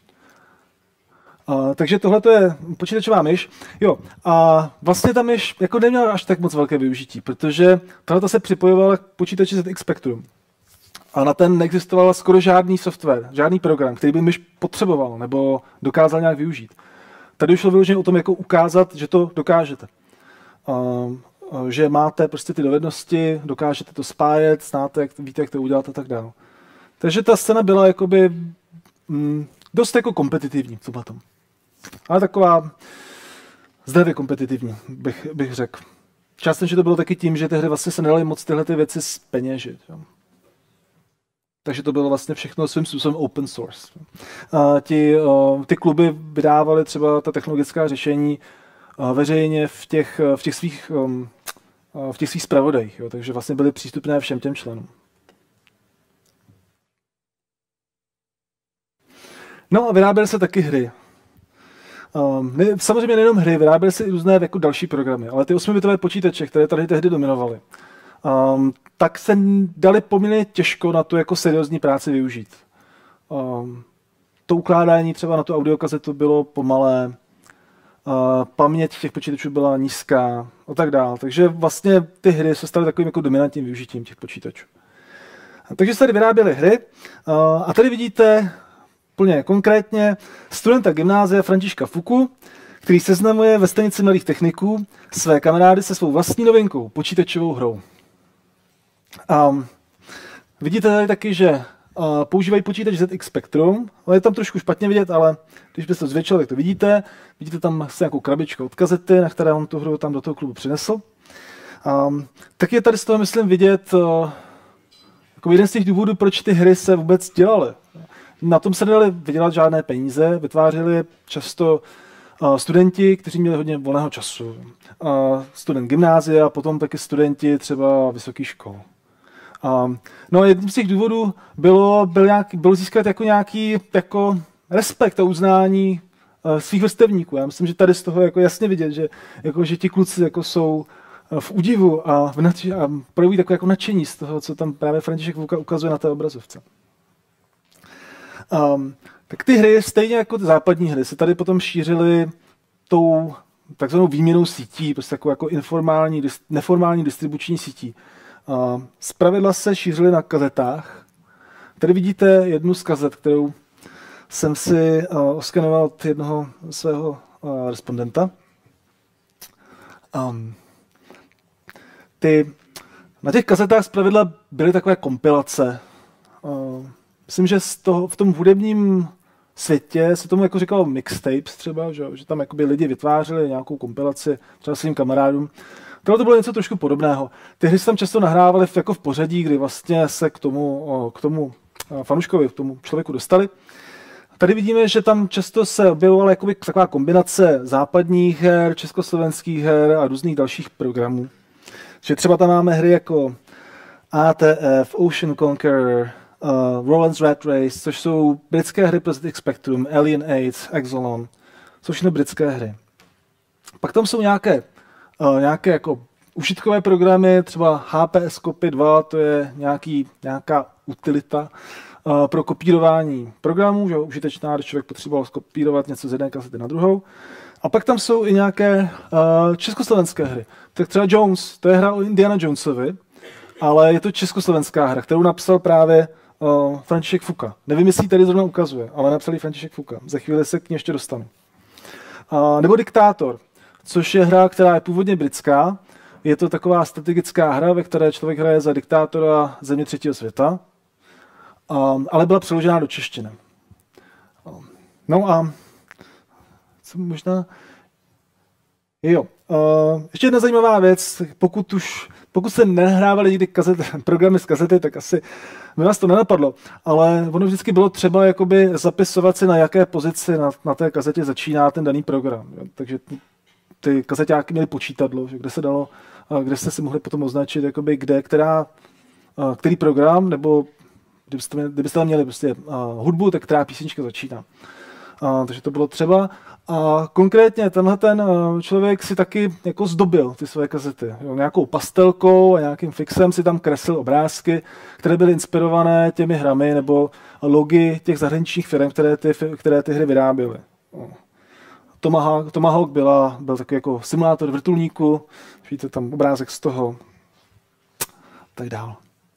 Takže tohle je počítačová myš. Jo, a vlastně ta myš jako neměla až tak moc velké využití, protože tohle se připojovala k počítači ZX Spectrum. A na ten neexistoval skoro žádný software, žádný program, který by myš potřeboval nebo dokázal nějak využít. Tady už šlo vyloženě o tom, jako ukázat, že to dokážete. Že máte prostě ty dovednosti, dokážete to spájet, víte, jak to udělat a tak dále. Takže ta scéna byla jakoby dost jako kompetitivní v tomhle tom. Ale taková zdravě kompetitivní, bych řekl. Částečně to bylo taky tím, že tehdy vlastně se nedaly moc tyhle ty věci zpeněžit. Jo. Takže to bylo vlastně všechno svým způsobem open source. Ty kluby vydávaly třeba ta technologická řešení veřejně v těch svých zpravodajích, jo, takže vlastně byly přístupné všem těm členům. No a vyráběly se taky hry. Samozřejmě nejenom hry, vyráběly se i různé jako další programy, ale ty 8-bitové počítače, které tady tehdy dominovaly, tak se dali poměrně těžko na tu jako seriózní práci využít. To ukládání třeba na tu audiokazetu bylo pomalé, paměť těch počítačů byla nízká a tak dále. Takže vlastně ty hry se staly takovým jako dominantním využitím těch počítačů. Takže se tady vyráběly hry a tady vidíte plně konkrétně studenta gymnázia Františka Fuku, který seznamuje ve stanici mladých techniků své kamarády se svou vlastní novinkou, počítačovou hrou. Vidíte tady taky, že používají počítač ZX Spectrum, ale je tam trošku špatně vidět, ale když byste to zvětšil, tak to vidíte. Vidíte tam asi nějakou krabičku od kazety, na které on tu hru tam do toho klubu přinesl. Tak je tady z toho, myslím, vidět jako jeden z těch důvodů, proč ty hry se vůbec dělaly. Na tom se nedali vydělat žádné peníze, vytvářeli často studenti, kteří měli hodně volného času. Student gymnázia, potom taky studenti třeba vysokých škol. No a jedním z těch důvodů bylo získat jako nějaký jako respekt a uznání svých vrstevníků. Já myslím, že tady z toho jako jasně vidět, že ti kluci jako jsou v údivu a projevují takové jako nadšení z toho, co tam právě František Fuka ukazuje na té obrazovce. Tak ty hry, stejně jako ty západní hry, se tady potom šířily tou takzvanou výměnou sítí, prostě jako neformální distribuční sítí. Zpravidla se šířily na kazetách. Tady vidíte jednu z kazet, kterou jsem si oskanoval od jednoho svého respondenta. Na těch kazetách zpravidla byly takové kompilace. Myslím, že v tom hudebním světě se tomu jako říkalo mixtapes třeba, že tam jakoby lidi vytvářeli nějakou kompilaci třeba svým kamarádům. Tohle to bylo něco trošku podobného. Ty hry se tam často nahrávaly jako v pořadí, kdy vlastně se k tomu fanouškovi, k tomu člověku dostali. Tady vidíme, že tam často se objevovala jakoby taková kombinace západních her, československých her a různých dalších programů. Že třeba tam máme hry jako ATF, Ocean Conqueror, Roland's Rat Race, což jsou britské hry pro ZX Spectrum, Alien Age, Exolon, jsou všechno britské hry. Pak tam jsou nějaké jako užitkové programy, třeba HPS Copy 2, to je nějaká utilita pro kopírování programů, že užitečná, když člověk potřeboval skopírovat něco z jedné kasety na druhou. A pak tam jsou i nějaké československé hry. Tak třeba Jones, to je hra o Indiana Jonesovi, ale je to československá hra, kterou napsal právě František Fuka. Nevím, jestli ji tady zrovna ukazuje, ale napsal ji František Fuka. Za chvíli se k ní ještě dostanu. Nebo Diktátor, což je hra, která je původně britská. Je to taková strategická hra, ve které člověk hraje za diktátora země třetího světa, ale byla přeložená do češtiny. No a co možná... Ještě jedna zajímavá věc, pokud se nehrávaly nikdy programy z kazety, tak asi by vás to nenapadlo, ale ono vždycky bylo třeba jakoby zapisovat si, na jaké pozici na té kazetě začíná ten daný program. Jo? Takže ty kazeťáky měly počítadlo, že kde jste si mohli potom označit, jakoby který program, nebo kdybyste tam měli prostě hudbu, tak která písnička začíná. Takže to bylo třeba. A konkrétně tenhle ten člověk si taky jako zdobil ty své kazety. Jo, nějakou pastelkou a nějakým fixem si tam kreslil obrázky, které byly inspirované těmi hrami nebo logy těch zahraničních firm, které ty hry vyráběly. Tomahawk byl takový jako simulátor vrtulníku, vidíte tam obrázek z toho, tak dál.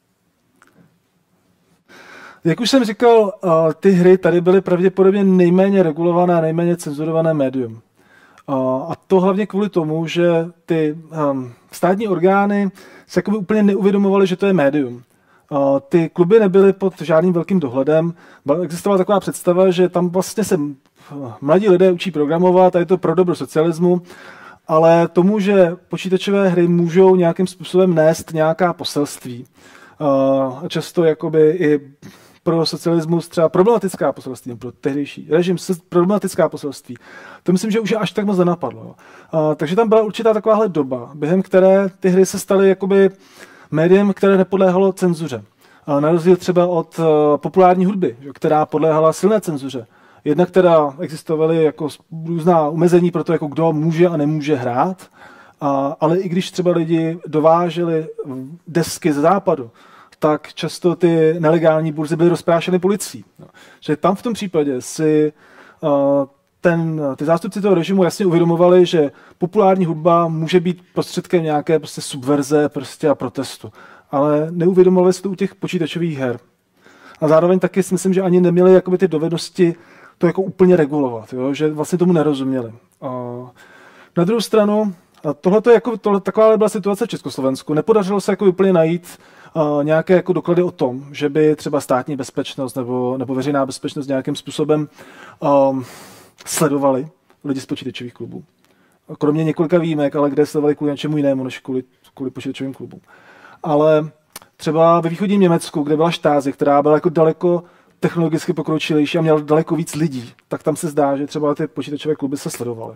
Jak už jsem říkal, ty hry tady byly pravděpodobně nejméně regulované a nejméně cenzurované médium. A to hlavně kvůli tomu, že ty státní orgány se jakoby úplně neuvědomovaly, že to je médium. Ty kluby nebyly pod žádným velkým dohledem. Existovala taková představa, že tam vlastně se mladí lidé učí programovat a je to pro dobro socialismu, ale tomu, že počítačové hry můžou nějakým způsobem nést nějaká poselství. Často jakoby i pro socialismus třeba problematická poselství, pro tehdejší režim problematická poselství. To myslím, že už až tak moc nenapadlo. Takže tam byla určitá takováhle doba, během které ty hry se staly jakoby médiem, které nepodléhalo cenzuře. Na rozdíl třeba od populární hudby, která podléhala silné cenzuře. Jednak teda existovaly jako různá omezení pro to, jako kdo může a nemůže hrát, ale i když třeba lidi dováželi desky ze západu, tak často ty nelegální burzy byly rozprášeny policií. Že tam v tom případě si ty zástupci toho režimu jasně uvědomovali, že populární hudba může být prostředkem nějaké prostě subverze prostě a protestu. Ale neuvědomovali si to u těch počítačových her. A zároveň taky si myslím, že ani neměli jakoby ty dovednosti to jako úplně regulovat, jo? Že vlastně tomu nerozuměli. Na druhou stranu, taková byla situace v Československu. Nepodařilo se jako úplně najít nějaké jako doklady o tom, že by třeba státní bezpečnost nebo veřejná bezpečnost nějakým způsobem sledovali lidi z počítačových klubů. Kromě několika výjimek, ale kde sledovali kvůli něčemu jinému, než kvůli počítačovým klubům. Ale třeba ve východním Německu, kde byla Stasi, která byla jako daleko technologicky pokročilejší a měla daleko víc lidí, tak tam se zdá, že třeba ty počítačové kluby se sledovaly.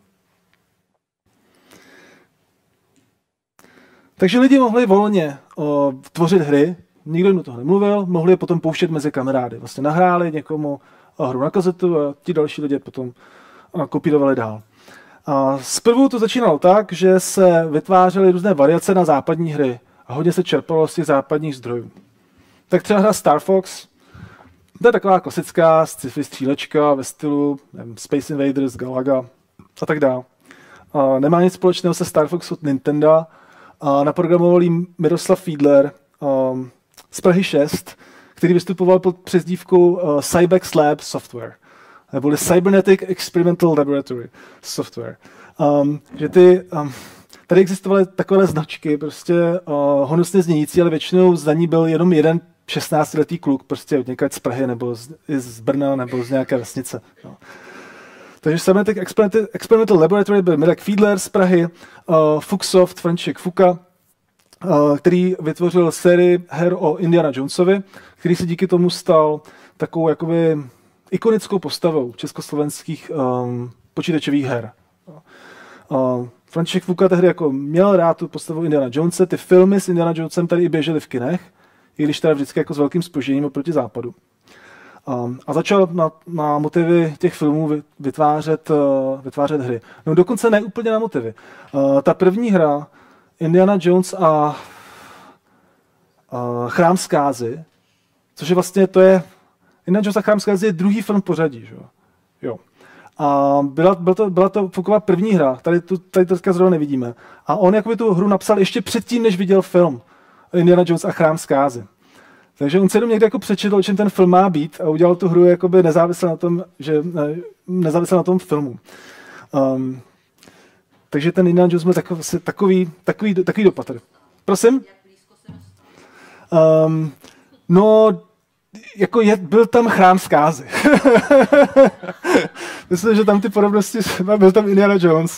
Takže lidi mohli volně tvořit hry, nikdo jim do toho nemluvil, mohli je potom pouštět mezi kamarády. Vlastně nahráli někomu hru na kazetu a ti další lidé potom kopírovali dál. A zprvu to začínalo tak, že se vytvářely různé variace na západní hry a hodně se čerpalo z těch západních zdrojů. Tak třeba hra Star Fox, to je taková klasická sci-fi střílečka ve stylu Space Invaders, Galaga a tak dále. Nemá nic společného se Star Fox od Nintendo. Naprogramoval jí Miroslav Fiedler z Prahy 6, který vystupoval pod přezdívkou Cybex Lab Software, neboli Cybernetic Experimental Laboratory Software. Že tady existovaly takové značky, prostě honosně znějící, ale většinou za ní byl jenom jeden 16letý kluk, prostě od někať z Prahy, nebo z Brna, nebo z nějaké vesnice. No. Takže Cybernetic Experimental Laboratory byl Mirek Fiedler z Prahy, Fuxsoft, František Fuka, který vytvořil sérii her o Indiana Jonesovi, který se díky tomu stal takovou jakoby ikonickou postavou československých počítačových her. František Fuka tehdy jako měl rád tu postavu Indiana Jonese, ty filmy s Indiana Jonesem tady i běžely v kinech, i když teda vždycky jako s velkým zpožděním oproti západu. A začal na motivy těch filmů vytvářet hry. No dokonce ne úplně na motivy. Ta první hra, Indiana Jones a Chrám zkázy, což je vlastně, Indiana Jones a Chrám zkázy je druhý film v pořadí, že jo. A byla to Fukova první hra, tady to teďka zrovna nevidíme. A on jakoby tu hru napsal ještě předtím, než viděl film Indiana Jones a Chrám zkázy. Takže on se jenom někde jako přečetl, o čem ten film má být a udělal tu hru jakoby nezávisle na tom filmu. Takže ten Indiana Jones byl takový dopad. Prosím? No, jako byl tam Chrám zkázy. Myslím, že tam ty podobnosti, byl tam Indiana Jones.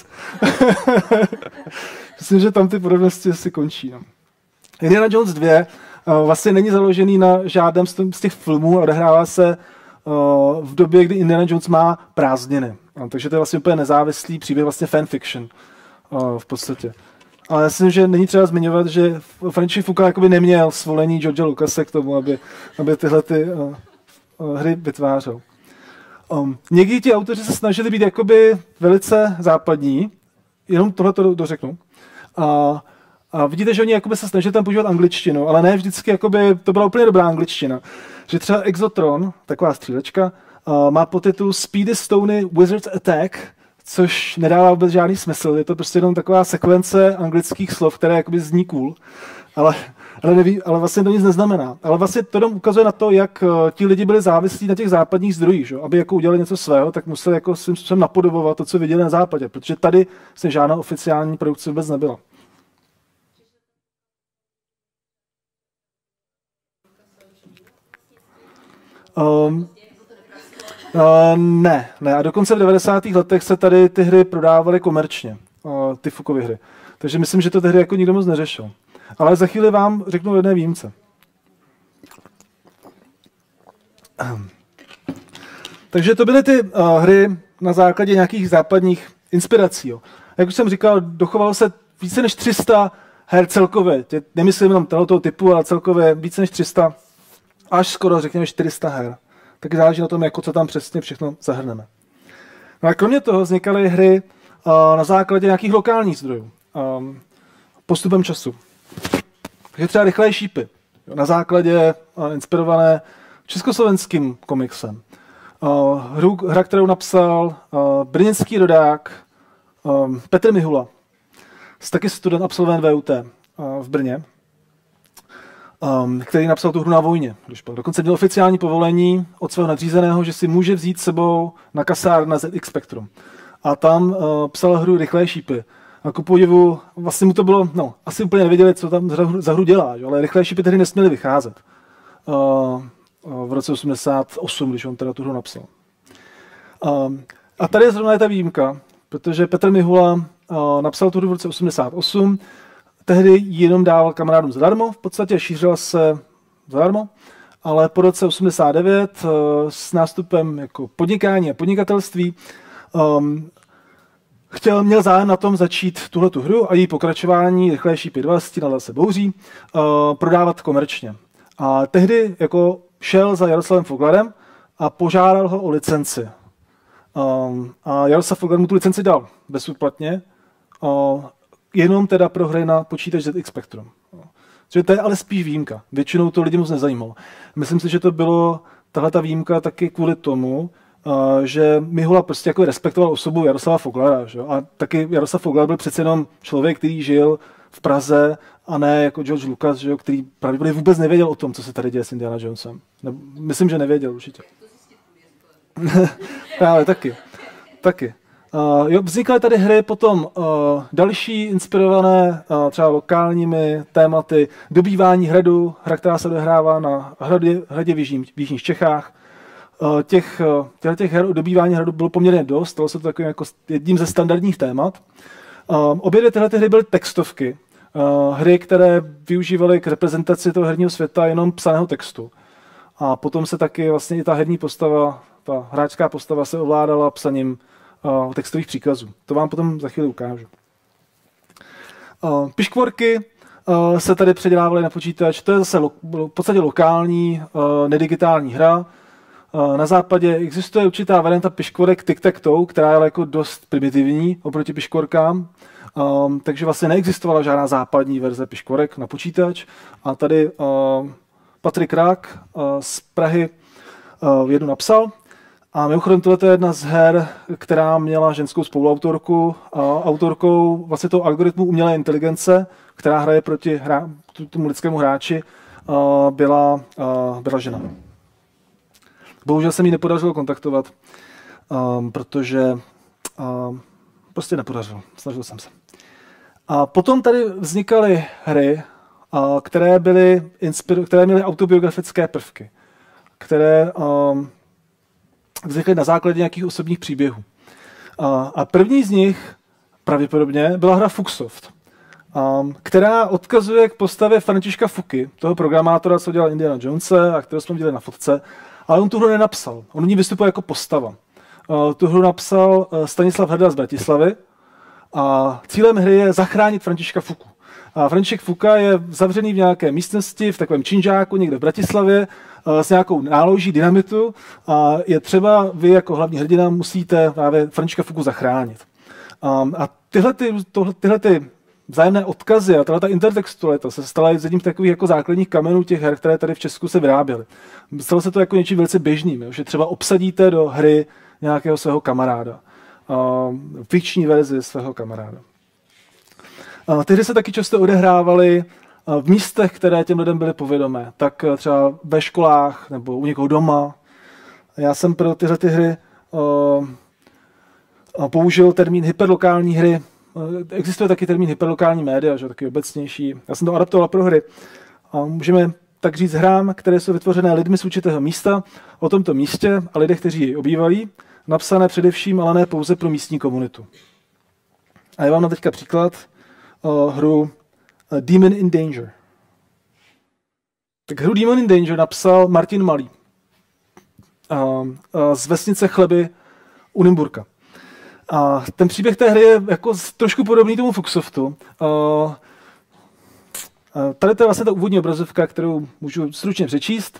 Myslím, že tam ty podobnosti si končí. No. Indiana Jones 2 vlastně není založený na žádném z těch filmů a odehrává se v době, kdy Indiana Jones má prázdniny. Takže to je vlastně úplně nezávislý příběh, vlastně fanfiction v podstatě. Ale já si myslím, že není třeba zmiňovat, že František Fuka jakoby neměl svolení George Lucase k tomu, aby tyhle hry vytvářel. Někdy ti autoři se snažili být jakoby velice západní, jenom tohle to dořeknu. A vidíte, že oni jakoby se snažili tam používat angličtinu, ale ne vždycky jakoby, to byla úplně dobrá angličtina. Že třeba Exotron, taková střílečka, má podtitul Speedy Stony Wizard's Attack, což nedává vůbec žádný smysl. Je to prostě jenom taková sekvence anglických slov, které jakoby zní cool, ale vlastně to nic neznamená. Ale vlastně to jenom ukazuje na to, jak ti lidi byli závislí na těch západních zdrojích. Že? Aby jako udělali něco svého, tak museli jako svým způsobem napodobovat to, co viděli na západě, protože tady se žádná oficiální produkce vůbec nebyla. Ne. A dokonce v 90. letech se tady ty hry prodávaly komerčně, ty Fukovy hry. Takže myslím, že to tehdy jako nikdo moc neřešil. Ale za chvíli vám řeknu o jedné výjimce. Takže to byly ty hry na základě nějakých západních inspirací. Jo. Jak už jsem říkal, dochovalo se více než 300 her celkově. Nemyslím jenom tohoto typu, ale celkově více než 300, až skoro řekněme 400 her. Tak záleží na tom, jako co tam přesně všechno zahrneme. No a kromě toho vznikaly hry na základě nějakých lokálních zdrojů. Postupem času. Takže třeba Rychlé šípy. Na základě inspirované československým komiksem. Hra, kterou napsal brněnský rodák Petr Mihula, taky student, absolvent VUT v Brně, který napsal tu hru na vojně. Dokonce měl oficiální povolení od svého nadřízeného, že si může vzít sebou na kasár na ZX Spectrum. A tam psal hru Rychlé šípy. A ku podivu, vlastně mu to bylo, asi úplně nevěděli, co tam za hru dělá, ale Rychlé šípy tehdy nesměly vycházet. V roce 88, když on teda tu hru napsal. A tady je zrovna ta výjimka, protože Petr Mihula napsal tu hru v roce 88, tehdy ji jenom dával kamarádům zadarmo, v podstatě šířila se zadarmo, ale po roce 89 s nástupem jako podnikání a podnikatelství měl zájem na tom začít tuhletu hru a její pokračování Rychlé šípy 2, Stín se bouří, prodávat komerčně. A tehdy jako šel za Jaroslavem Foglarem a požádal ho o licenci. A Jaroslav Foglar mu tu licenci dal bezúplatně, jenom teda pro hry na počítač ZX Spectrum. Takže to je ale spíš výjimka. Většinou to lidi moc nezajímalo. Myslím si, že to bylo tahleta výjimka taky kvůli tomu, že Mihula prostě jako respektoval osobu Jaroslava Foglara. Že? A taky Jaroslav Foglar byl přece jenom člověk, který žil v Praze a ne jako George Lucas, že? Který pravděpodobně vůbec nevěděl o tom, co se tady děje s Indiana Jonesem. Myslím, že nevěděl určitě. Právě taky. Vznikaly tady hry potom další inspirované třeba lokálními tématy. Dobývání hradu, hra, která se odehrává na hradě v jižních Čechách. Těch her o dobývání hradu bylo poměrně dost, stalo se to takovým jako jedním ze standardních témat. Obě tyhle hry byly textovky. Hry, které využívaly k reprezentaci toho herního světa jenom psaného textu. A potom se taky vlastně i ta herní postava, ta hráčská postava se ovládala psaním textových příkazů. To vám potom za chvíli ukážu. Piškvorky se tady předělávaly na počítač. To je zase v podstatě lokální, nedigitální hra. Na západě existuje určitá varianta piškvorek tic-tac-toe, která je jako dost primitivní oproti piškvorkám. Takže vlastně neexistovala žádná západní verze piškvorek na počítač. A tady Patrik Rák z Prahy jednu napsal. A mimochodem tohle je jedna z her, která měla ženskou spoluautorku. Autorkou vlastně toho algoritmu umělé inteligence, která hraje proti tomu lidskému hráči, byla žena. Bohužel se mi nepodařilo kontaktovat, protože prostě nepodařilo. Snažil jsem se. A potom tady vznikaly hry, které měly autobiografické prvky, které vznikly na základě nějakých osobních příběhů. A první z nich pravděpodobně byla hra Fuxsoft, která odkazuje k postavě Františka Fuky, toho programátora, co dělal Indiana Jonese a kterého jsme viděli na fotce, ale on tu hru nenapsal. On v ní vystupuje jako postava. Tu hru napsal Stanislav Hrda z Bratislavy a cílem hry je zachránit Františka Fuku. A František Fuka je zavřený v nějaké místnosti, v takovém činžáku někde v Bratislavě s nějakou náloží dynamitu a je třeba, vy jako hlavní hrdina musíte právě Františka Fuku zachránit. A tyhle vzájemné odkazy a tato intertextualita se stala jedním z takových jako základních kamenů těch her, které tady v Česku se vyráběly. Stalo se to jako něčím velice běžným, že třeba obsadíte do hry nějakého svého kamaráda. Fikční verzi svého kamaráda. Ty hry se taky často odehrávaly v místech, které těm lidem byly povědomé. Tak třeba ve školách nebo u někoho doma. Já jsem pro tyhle hry použil termín hyperlokální hry. Existuje taky termín hyperlokální média, že taky obecnější. Já jsem to adaptoval pro hry. A můžeme tak říct hrám, které jsou vytvořené lidmi z určitého místa, o tomto místě a lidech, kteří jej obývají, napsané především, ale ne pouze pro místní komunitu. A já vám na teďka příklad hru Demon in Danger. Tak hru Demon in Danger napsal Martin Malý z vesnice Chleby u Nymburka. A ten příběh té hry je jako trošku podobný tomu Fuxsoftu. Tady to je vlastně ta úvodní obrazovka, kterou můžu stručně přečíst.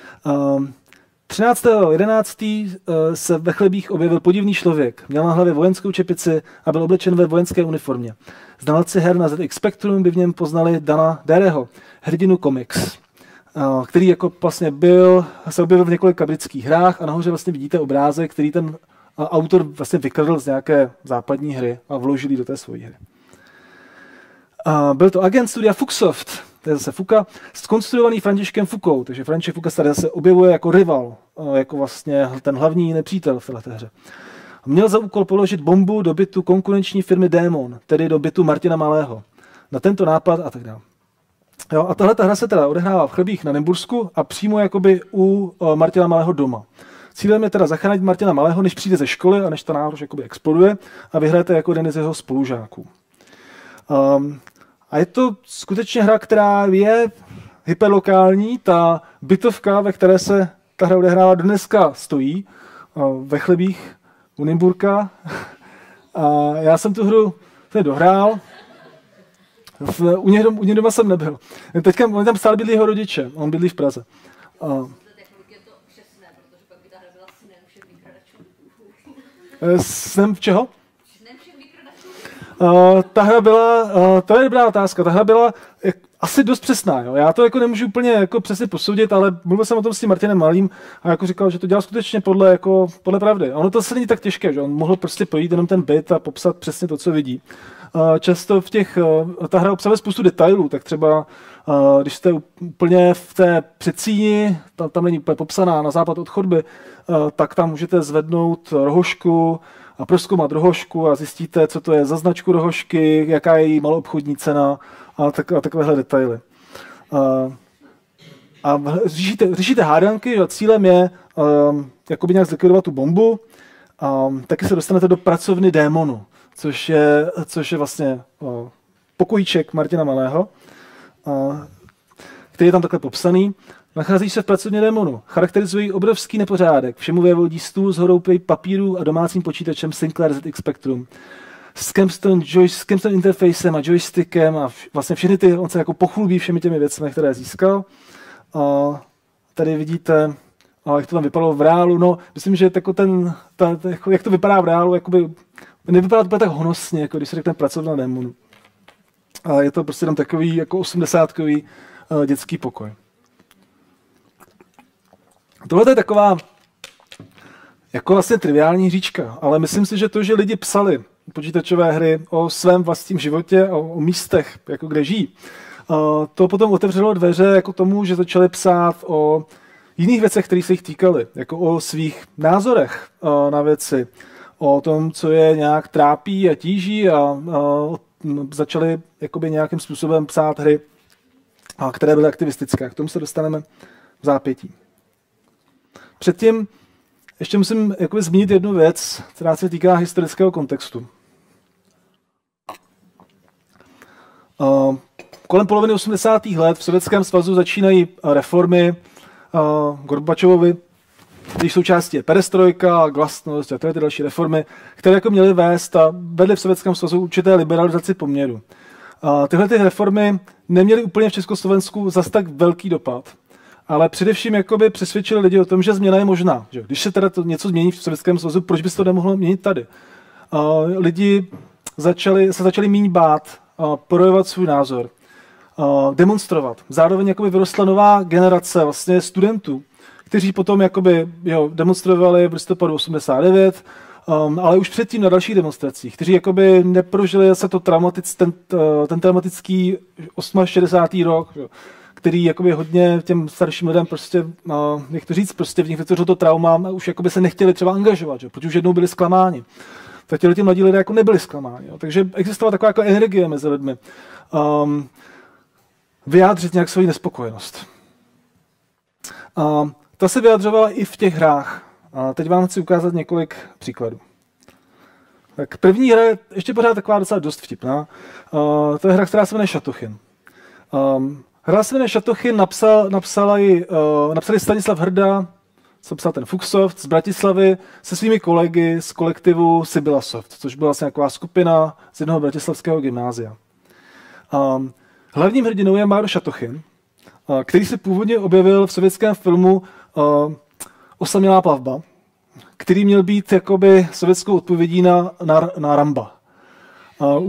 13.11. se ve Chlebích objevil podivný člověk. Měl na hlavě vojenskou čepici a byl oblečen ve vojenské uniformě. Znalci her na ZX Spectrum by v něm poznali Dana Dereho, hrdinu komiks. který jako vlastně se objevil v několika britských hrách a nahoře vlastně vidíte obrázek, který ten autor vlastně vykradl z nějaké západní hry a vložil do té svojí hry. Byl to agent studia Fuchsoft, to je zase Fuka, zkonstruovaný Františkem Fukou, takže František Fuka se tady zase objevuje jako rival, jako vlastně ten hlavní nepřítel v této hře. Měl za úkol položit bombu do bytu konkurenční firmy Démon, tedy do bytu Martina Malého. Na tento nápad a tak dále. Jo, a tahle hra se teda odehrává v Chlebích na Nymbursku a přímo jakoby u Martina Malého doma. Cílem je teda zachránit Martina Malého, než přijde ze školy a než ta nálož jakoby exploduje a vyhrajete jako jeden z jeho spolužáků. A je to skutečně hra, která je hyperlokální. Ta bytovka, ve které se ta hra odehrává, dneska stojí ve Chlebích u Nymburka. A já jsem tu hru dohrál. U něj doma jsem nebyl. Teďka on tam stále bydlí jeho rodiče. On bydlí v Praze. Snem čeho? Ta hra byla, to je dobrá otázka, ta hra byla asi dost přesná. Jo? Já to jako nemůžu úplně jako přesně posoudit, ale mluvil jsem o tom s tím Martinem Malým a jako říkal, že to dělal skutečně podle pravdy. A ono to se není tak těžké, že on mohl prostě projít jenom ten byt a popsat přesně to, co vidí. Často ta hra obsahuje spoustu detailů, tak třeba když jste úplně v té předsíni, tam není úplně popsaná na západ od chodby, tak tam můžete zvednout rohošku a prozkoumat rohošku a zjistíte, co to je za značku rohošky, jaká je její maloobchodní cena a takovéhle detaily. A řešíte hádanky, že cílem je jakoby nějak zlikvidovat tu bombu, taky se dostanete do pracovny démonu, což je vlastně pokojíček Martina Malého, který je tam takhle popsaný. Nachází se v pracovně démonu. Charakterizují obrovský nepořádek. Všemu vévodí stůl s horou papíru a domácím počítačem Sinclair ZX Spectrum. S Kempstone interfacem a joystickem a vlastně všechny on se jako pochlubí všemi těmi věcmi, které získal. Tady vidíte, jak to tam vypadalo v reálu. No, myslím, že jak to vypadá v reálu, jakoby, nevypadá to úplně tak honosně, jako když se řekne pracovna démonu. A je to prostě tam takový jako 80kový dětský pokoj. Tohle je taková jako vlastně triviální hříčka, ale myslím si, že to, že lidi psali počítačové hry o svém vlastním životě, o místech, jako kde žijí, to potom otevřelo dveře jako tomu, že začali psát o jiných věcech, které se jich týkaly, jako o svých názorech na věci, o tom, co je nějak trápí a tíží a začali jakoby nějakým způsobem psát hry, které byly aktivistické. K tomu se dostaneme v zápětí. Předtím ještě musím zmínit jednu věc, která se týká historického kontextu. Kolem poloviny 80. let v Sovětském svazu začínají reformy Gorbačovovi, když součástí je perestrojka, glasnost a ty další reformy, které jako měly vést a vedly v Sovětském svazu určité liberalizaci poměru. Tyhle ty reformy neměly úplně v Československu zas tak velký dopad, ale především jakoby přesvědčili lidi o tom, že změna je možná. Že? Když se teda to něco změní v Sovětském svazu, proč by se to nemohlo měnit tady? Lidi se začali míň bát, projevovat svůj názor, demonstrovat. Zároveň jakoby vyrostla nová generace vlastně studentů, kteří potom jakoby, demonstrovali v listopadu 89, ale už předtím na dalších demonstracích, kteří jakoby neprožili zase ten traumatický 68. rok, který jakoby hodně těm starším lidem prostě, jak to říct, prostě v nich vytvořilo to trauma a už jakoby se nechtěli třeba angažovat, protože už jednou byli zklamáni. Tak ti mladí lidé jako nebyli zklamáni. Jo. Takže existovala taková jako energie mezi lidmi. Vyjádřit nějak svoji nespokojenost. Ta se vyjadřovala i v těch hrách. A teď vám chci ukázat několik příkladů. Tak první hra je ještě pořád taková docela dost vtipná. To je hra, která se jmenuje Šatochin. Hra se jmenuje Šatochin, napsali Stanislav Hrda, co psal ten Fuchsoft z Bratislavy, se svými kolegy z kolektivu Sibylla Soft, což byla vlastně taková skupina z jednoho bratislavského gymnázia. Hlavním hrdinou je Máro Šatochin, který se původně objevil v sovětském filmu Osamělá plavba, který měl být jakoby sovětskou odpovědí na Ramba.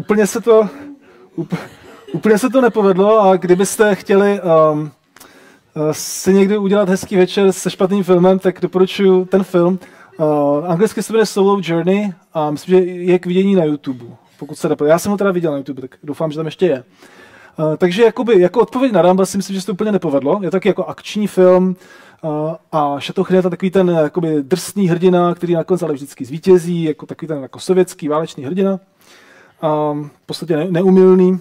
Úplně se to nepovedlo a kdybyste chtěli si někdy udělat hezký večer se špatným filmem, tak doporučuji ten film. Anglicky se jmenuje Solo Journey a myslím, že je k vidění na YouTube, pokud se nepletu. Já jsem ho teda viděl na YouTube, tak doufám, že tam ještě je. Takže jako odpověď na Ramba si myslím, že se to úplně nepovedlo. Je taky jako akční film a Šatochin je takový ten jakoby drsný hrdina, který nakonec ale vždycky zvítězí, jako takový ten jako sovětský válečný hrdina. V podstatě neumilný.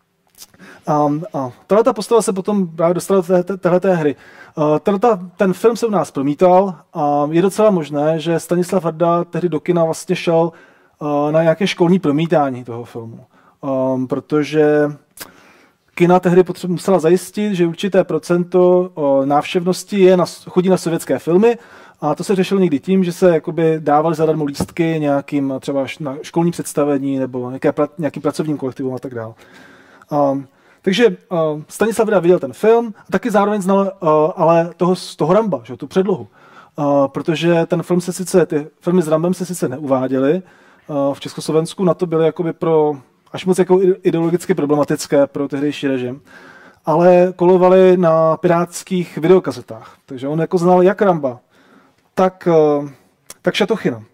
A tato postava se potom právě dostala do téhleté hry. Ten film se u nás promítal a je docela možné, že Stanislav Hrda tehdy do kina vlastně šel na nějaké školní promítání toho filmu. Protože kina tehdy musela zajistit, že určité procento návštěvnosti chodí na sovětské filmy a to se řešilo někdy tím, že se jakoby dávaly zadarmo lístky nějakým třeba na školní představení nebo nějakým pracovním kolektivům a tak dále. Takže Stanislav Hrda viděl ten film a taky zároveň znal ale toho Ramba, že, tu předlohu. Protože ty filmy s Rambem se sice neuváděly v Československu, na to byly jakoby až moc jako ideologicky problematické pro tehdejší režim, ale kolovaly na pirátských videokazetách. Takže on jako znal jak Ramba, tak Šatochina.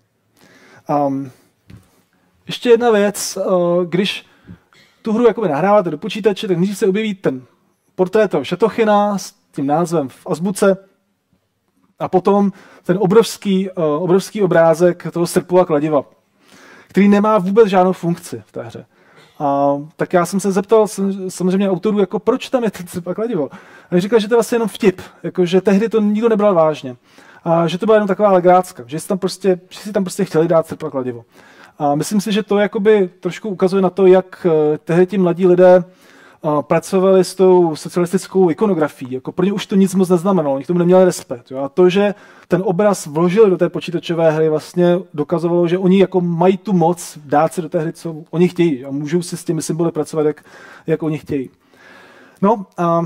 Ještě jedna věc, když tu hru jakoby nahráváte do počítače, tak nejdřív se objeví ten portrét toho Šatochina s tím názvem v azbuce a potom ten obrovský obrázek toho srpu a kladiva, který nemá vůbec žádnou funkci v té hře. Tak já jsem se zeptal samozřejmě autorů, jako proč tam je ten srp a kladivo. A říkal, že to je vlastně jenom vtip, jako, že tehdy to nikdo nebral vážně. A že to byla jenom taková legrácka, že si tam prostě chtěli dát srp a kladivo. A myslím si, že to jakoby trošku ukazuje na to, jak tehdy ti mladí lidé pracovali s tou socialistickou ikonografií. Jako pro ně už to nic moc neznamenalo, oni k tomu neměli respekt. Jo? A to, že ten obraz vložili do té počítačové hry, vlastně dokazovalo, že oni jako mají tu moc dát se do té hry, co oni chtějí. A můžou si s těmi symboly pracovat, jak oni chtějí. No a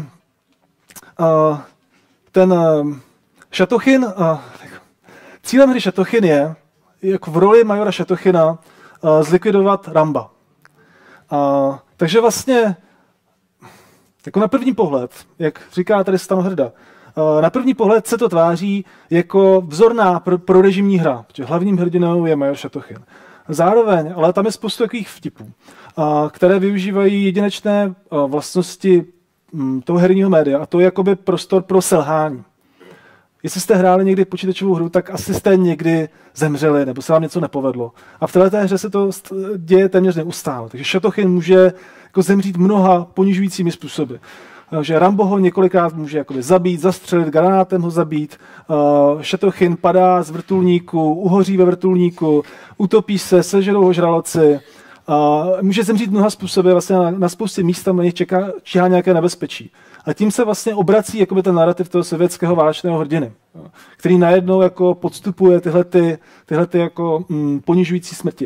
ten Šatochin, cílem hry Šatochin je, jako v roli majora Šatochina, zlikvidovat Ramba. Takže vlastně jako na první pohled, jak říká tady Stano Hrda, na první pohled se to tváří jako vzorná prorežimní hra, protože hlavním hrdinou je major Šatochin. Zároveň, ale tam je spoustu takových vtipů, které využívají jedinečné vlastnosti toho herního média, a to je jakoby prostor pro selhání. Jestli jste hráli někdy počítačovou hru, tak asi jste někdy zemřeli, nebo se vám něco nepovedlo. A v této hře se to děje téměř neustále. Takže Šatochin může jako zemřít mnoha ponižujícími způsoby. Že Rambo ho několikrát může jakoby zabít, zastřelit, granátem ho zabít. Šatochin padá z vrtulníku, uhoří ve vrtulníku, utopí se, sežerou ho žraloci. Může zemřít mnoha způsoby, vlastně na spoustě míst tam na něj číhá nějaké nebezpečí. A tím se vlastně obrací jakoby ten narrativ toho sovětského válečného hrdiny, který najednou jako podstupuje tyhle jako ponižující smrti.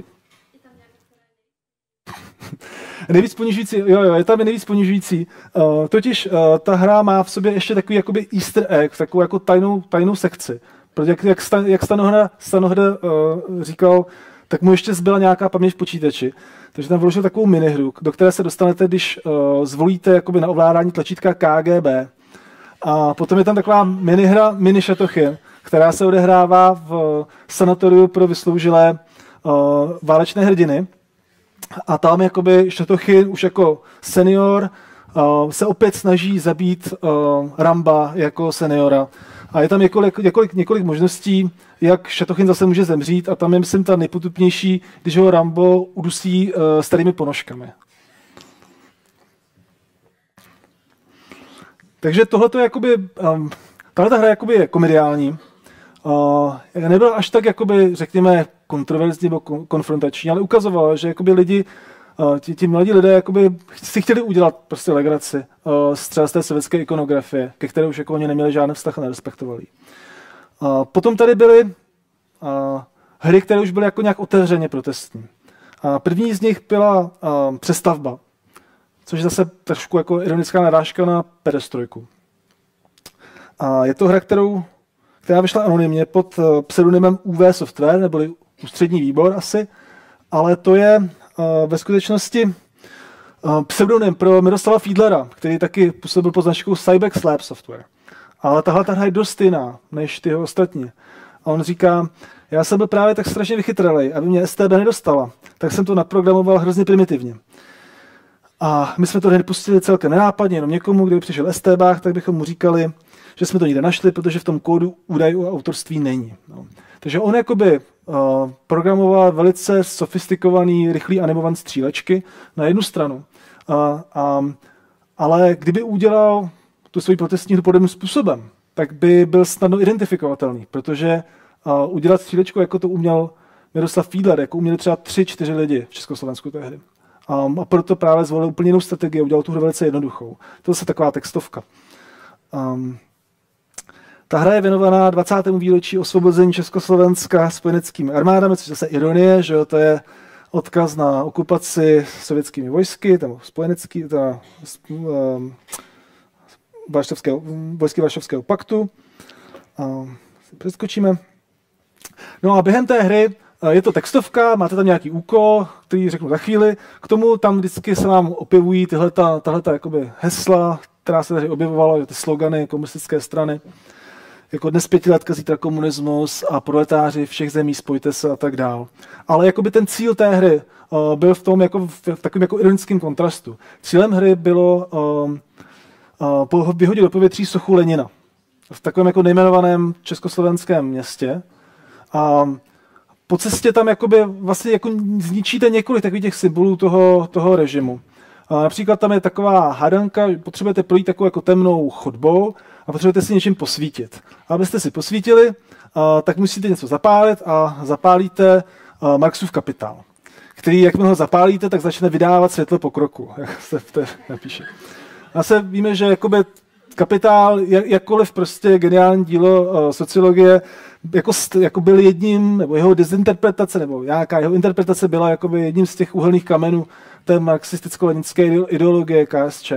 Nejvíc ponižující, je tam nejvíc ponižující. Totiž ta hra má v sobě ještě takový jakoby easter egg, takovou jako tajnou sekci. Protože jak Stanohrda říkal, tak mu ještě zbyla nějaká paměť v počítači. Takže tam vložil takovou minihru, do které se dostanete, když zvolíte jakoby na ovládání tlačítka KGB. A potom je tam taková minihra Mini Šatochin, která se odehrává v sanatoriu pro vysloužilé válečné hrdiny. A tam jakoby Šatochin už jako senior se opět snaží zabít Ramba jako seniora. A je tam několik možností, jak Šatochin zase může zemřít, a tam je, myslím, ta nejpotupnější, když ho Rambo udusí starými ponožkami. Takže tohleto je jakoby, tahle hra jakoby je komediální. Nebyla až tak, jakoby, řekněme, kontroverzní nebo konfrontační, ale ukazovala, že jakoby lidi, ti mladí lidé jakoby si chtěli udělat prostě legraci z té sovětské ikonografie, ke které už jako oni neměli žádný vztah a nerespektovali. Potom tady byly hry, které už byly jako nějak otevřeně protestní. První z nich byla Přestavba, což je zase trošku jako ironická narážka na perestrojku. Je to hra, která vyšla anonymně pod pseudonymem UV Software, neboli Ústřední výbor asi, ale to je ve skutečnosti pseudonym pro Miroslava Fiedlera, který taky působil pod značkou Cybex Lab Software. ale tahle ta hra je dost jiná než ty ostatní. A on říká, já jsem byl právě tak strašně vychytralej, aby mě STB nedostala, tak jsem to naprogramoval hrozně primitivně. A my jsme to nepustili celkem nenápadně, jenom někomu, kdyby přišel STBák, tak bychom mu říkali, že jsme to nikde našli, protože v tom kódu údaj o autorství není. No. Takže on jakoby programoval velice sofistikovaný, rychlý animovaný střílečky na jednu stranu. Ale kdyby udělal tu svoji protestní hru podobným způsobem, tak by byl snadno identifikovatelný, protože udělat střílečku, jako to uměl Miroslav Fiedler, jako uměli třeba 3-4 lidi v Československu tehdy. A proto právě zvolil úplně jinou strategii a udělal tu hru velice jednoduchou. To je zase taková textovka. Ta hra je věnovaná 20. výročí osvobození Československa spojeneckými armádami, což je zase ironie, že jo, to je odkaz na okupaci sovětskými vojsky, tam spojenecký, vojsky Varšavského paktu. Přeskočíme. No a během té hry je to textovka, máte tam nějaký úkol, který řeknu za chvíli. K tomu tam vždycky se vám objevují tahleta jakoby hesla, která se tady objevovala, ty slogany komunistické strany. Jako dnes 5letka, zítra komunismus a proletáři všech zemí, spojte se a tak dál. Ale jakoby ten cíl té hry byl v tom jako v takovém jako ironickém kontrastu. Cílem hry bylo vyhodit do povětří sochu Lenina v takovém jako nejmenovaném československém městě. A po cestě tam jakoby vlastně jako zničíte několik takových těch symbolů toho režimu. Například tam je taková hádanka, potřebujete projít takovou jako temnou chodbou a potřebujete si něčím posvítit. A abyste si posvítili, tak musíte něco zapálit a zapálíte Marxův Kapitál, který, jakmile ho zapálíte, tak začne vydávat světlo pokroku, jak se v té napíše. A se víme, že jakoby Kapitál, jakkoliv prostě geniální dílo sociologie, jako byl jedním, nebo jeho dezinterpretace, nebo nějaká jeho interpretace byla jakoby jedním z těch úhelných kamenů té marxisticko-leninské ideologie KSČ.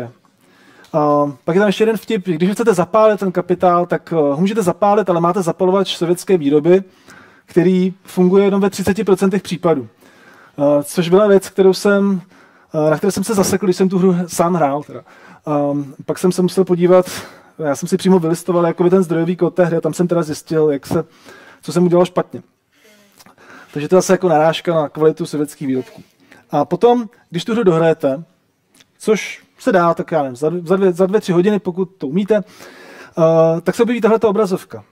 Pak je tam ještě jeden vtip, když chcete zapálit ten Kapitál, tak ho můžete zapálit, ale máte zapalovač sovětské výroby, který funguje jenom ve 30% případů. Což byla věc, na které jsem se zasekl, když jsem tu hru sám hrál. Teda. Pak jsem se musel podívat, já jsem si přímo vylistoval jakoby ten zdrojový kód té hry a tam jsem teda zjistil, co jsem udělal špatně. Takže to je zase jako narážka na kvalitu sovětských výrobků. A potom, když tu hru dohrajete, což se dá, tak já nevím, za 2-3 hodiny, pokud to umíte, tak se objeví tahleta obrazovka,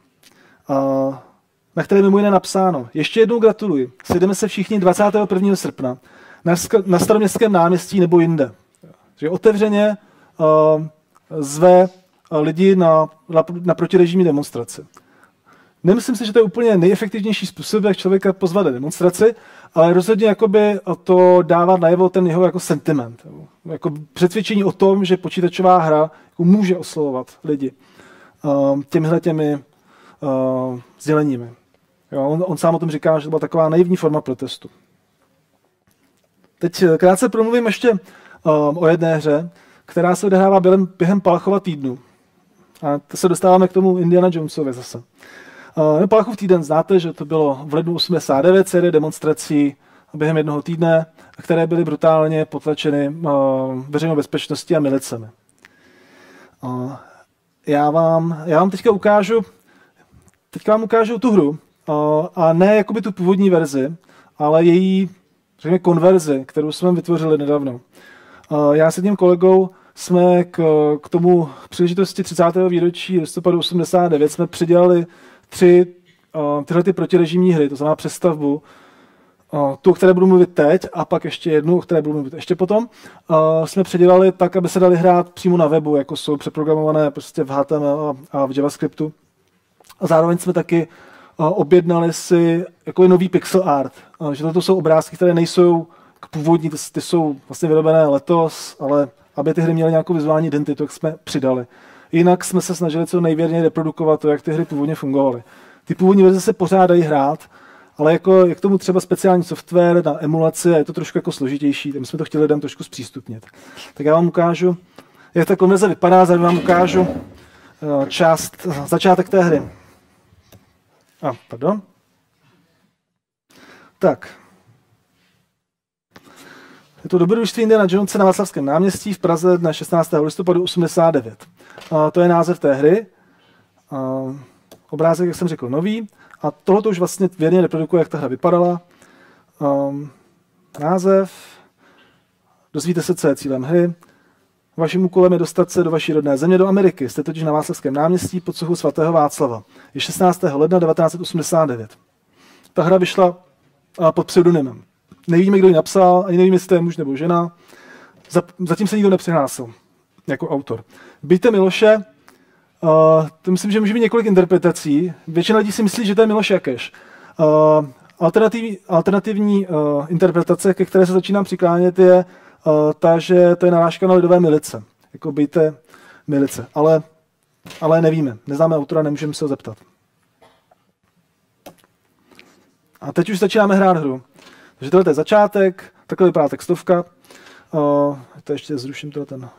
na které mimo jiné napsáno: ještě jednou gratuluji, sejdeme se všichni 21. srpna na Staroměstském náměstí nebo jinde. Takže otevřeně zve lidi na protirežimní demonstraci. Nemyslím si, že to je úplně nejefektivnější způsob, jak člověka pozvat na demonstraci, ale rozhodně jakoby to dává najevo ten jeho jako sentiment. Jako přesvědčení o tom, že počítačová hra jako může oslovovat lidi těmi sděleními. On sám o tom říká, že to byla taková naivní forma protestu. Teď krátce promluvím ještě o jedné hře, která se odehrává během Palachova týdnu. A to se dostáváme k tomu Indiana Jonesovi zase. Palachův týden znáte, že to bylo v lednu 89 série demonstrací během jednoho týdne, které byly brutálně potlačeny veřejnou bezpečností a milicemi. Já vám teďka ukážu tu hru, a ne jakoby tu původní verzi, ale její, řekněme, konverzi, kterou jsme vytvořili nedávno. Já s jedním kolegou jsme k tomu příležitosti 30. výročí listopadu 89 jsme přidělali tyhle ty protirežimní hry, to znamená přestavbu, tu, o které budu mluvit teď, a pak ještě jednu, o které budu mluvit ještě potom, jsme předělali tak, aby se dali hrát přímo na webu, jako jsou přeprogramované prostě v HTML a v JavaScriptu. A zároveň jsme taky objednali si jako nový pixel art, že toto jsou obrázky, které nejsou původní, ty jsou vlastně vyrobené letos, ale aby ty hry měly nějakou vizuální identitu, tak jsme přidali. Jinak jsme se snažili co nejvěrněji reprodukovat to, jak ty hry původně fungovaly. Ty původní verze se pořád dají hrát, ale je k tomu třeba speciální software na emulaci a je to trošku jako složitější, tak jsme to chtěli lidem trošku zpřístupnit. Tak já vám ukážu, jak ta konverze vypadá, zároveň vám ukážu začátek té hry. Pardon. Tak. Je to dobrodružství Indiana Jonese na Václavském náměstí v Praze dne 16. listopadu 89. To je název té hry. Obrázek, jak jsem řekl, nový. A tohoto už vlastně věrně reprodukuje, jak ta hra vypadala. Název. Dozvíte se, co je cílem hry. Vaším úkolem je dostat se do vaší rodné země, do Ameriky. Jste totiž na Václavském náměstí pod sochou svatého Václava. Je 16. ledna 1989. Ta hra vyšla pod pseudonymem. Nevíme, kdo ji napsal, ani nevíme, jestli to je muž nebo žena. Zatím se nikdo nepřihlásil jako autor. Bijte Miloše, to myslím, že může být několik interpretací. Většina lidí si myslí, že to je Miloš Jakeš. Alternativní interpretace, ke které se začínám přiklánět, je ta, že to je narážka na lidové milice. Jako bijte milice. Ale nevíme. Neznáme autora, nemůžeme se ho zeptat. A teď už začínáme hrát hru. Takže tohle je začátek, takhle vypadá textovka. To ještě zruším ten.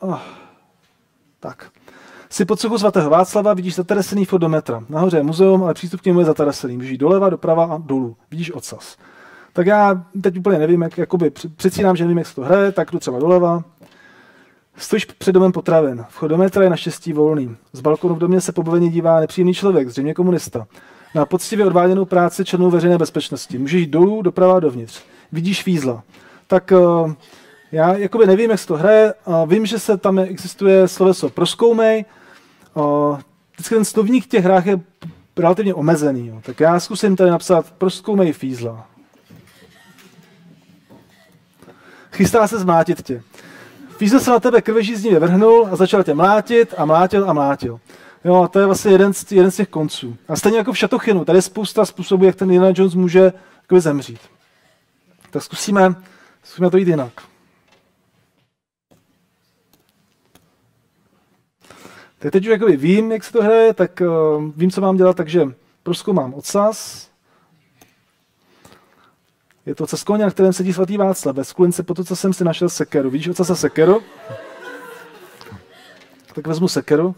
Tak. Jsi pod sochou svatého Václava, vidíš zatarasený vchod do metra. Nahoře je muzeum, ale přístup k němu je zatarasený. Můžeš jít doleva, doprava a dolů. Vidíš ocas. Tak já teď úplně nevím, předstírám, že nevím, jak se to hraje, tak jdu třeba doleva. Stojíš před domem potravin. Vchod do metra je naštěstí volný. Z balkonu v domě se pobaveně dívá nepříjemný člověk, zřejmě komunista. Na poctivě odváděnou práci členů veřejné bezpečnosti. Můžeš jít dolů, doprava, dovnitř. Vidíš fízla. Tak já nevím, jak se to hraje. Vím, že se tam existuje sloveso prozkoumej. Vždycky ten slovník v těch hrách je relativně omezený. Jo. Tak já zkusím tady napsat prozkoumej fízla. Chystá se zmlátit tě. Fízl se na tebe krvežíznivě vrhnul a začal tě mlátit a mlátil a mlátil. Jo, a to je vlastně jeden z těch konců. A stejně jako v Šatochynu, tady je spousta způsobů, jak ten Indiana Jones může zemřít. Tak zkusíme to jít jinak. Tak teď už vím, jak se to hraje, tak vím, co mám dělat, takže prozkoumám ocas. Je to ocas koně, na kterém sedí svatý Václav. Ve skulince pod ocasem si našel sekeru. Vidíš ocas a sekeru? Tak vezmu sekeru.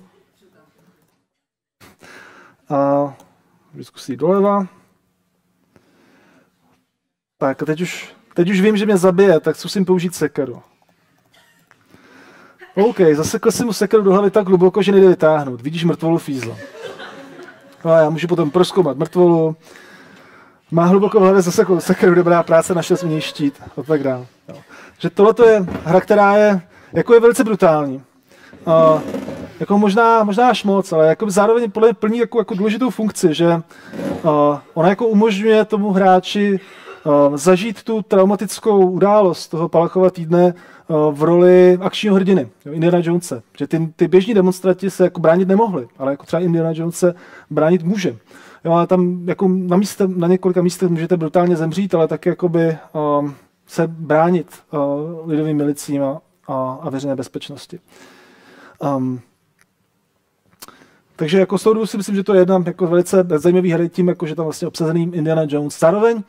A zkusím doleva. Tak a teď už vím, že mě zabije, tak zkusím použít sekeru. OK, zasekl jsem mu sekeru do hlavy tak hluboko, že nejde vytáhnout. Vidíš mrtvolu fízla. A já můžu potom prozkoumat mrtvolu. Má hluboko v hlavě zasekl sekeru, dobrá práce, našel jsem u něj štít a tak dále. Že tohle je hra, která je velice brutální. Jako možná až moc, ale zároveň podle mě plní jako důležitou funkci, že ona umožňuje tomu hráči zažít tu traumatickou událost toho Palachova týdne v roli akčního hrdiny, Indiana Jonese. Že ty běžní demonstranti se bránit nemohli, ale třeba Indiana Jones se bránit může. Jo, ale tam na několika místech můžete brutálně zemřít, ale taky se bránit lidovým milicím a veřejné bezpečnosti. Takže z toho důvodu si myslím, že to je jedna velice zajímavý hry tím, že tam vlastně obsazený Indiana Jones. Zároveň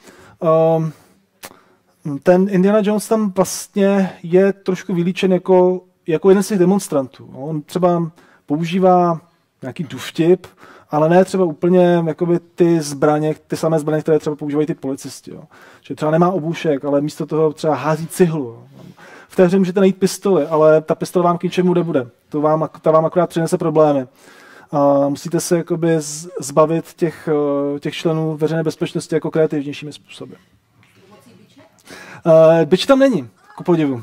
ten Indiana Jones tam vlastně je trošku vylíčen jako jeden z těch demonstrantů. On třeba používá nějaký důvtip, ale ne třeba úplně ty samé zbraně, které třeba používají ty policisti. Jo. Že třeba nemá obůšek, ale místo toho třeba hází cihlu. Jo. V té hře můžete najít pistoli, ale ta pistole vám k ničemu nebude. Ta vám akorát přinese problémy. Musíte se zbavit těch členů veřejné bezpečnosti kreativnějšími způsoby. Bič tam není, ku podivu.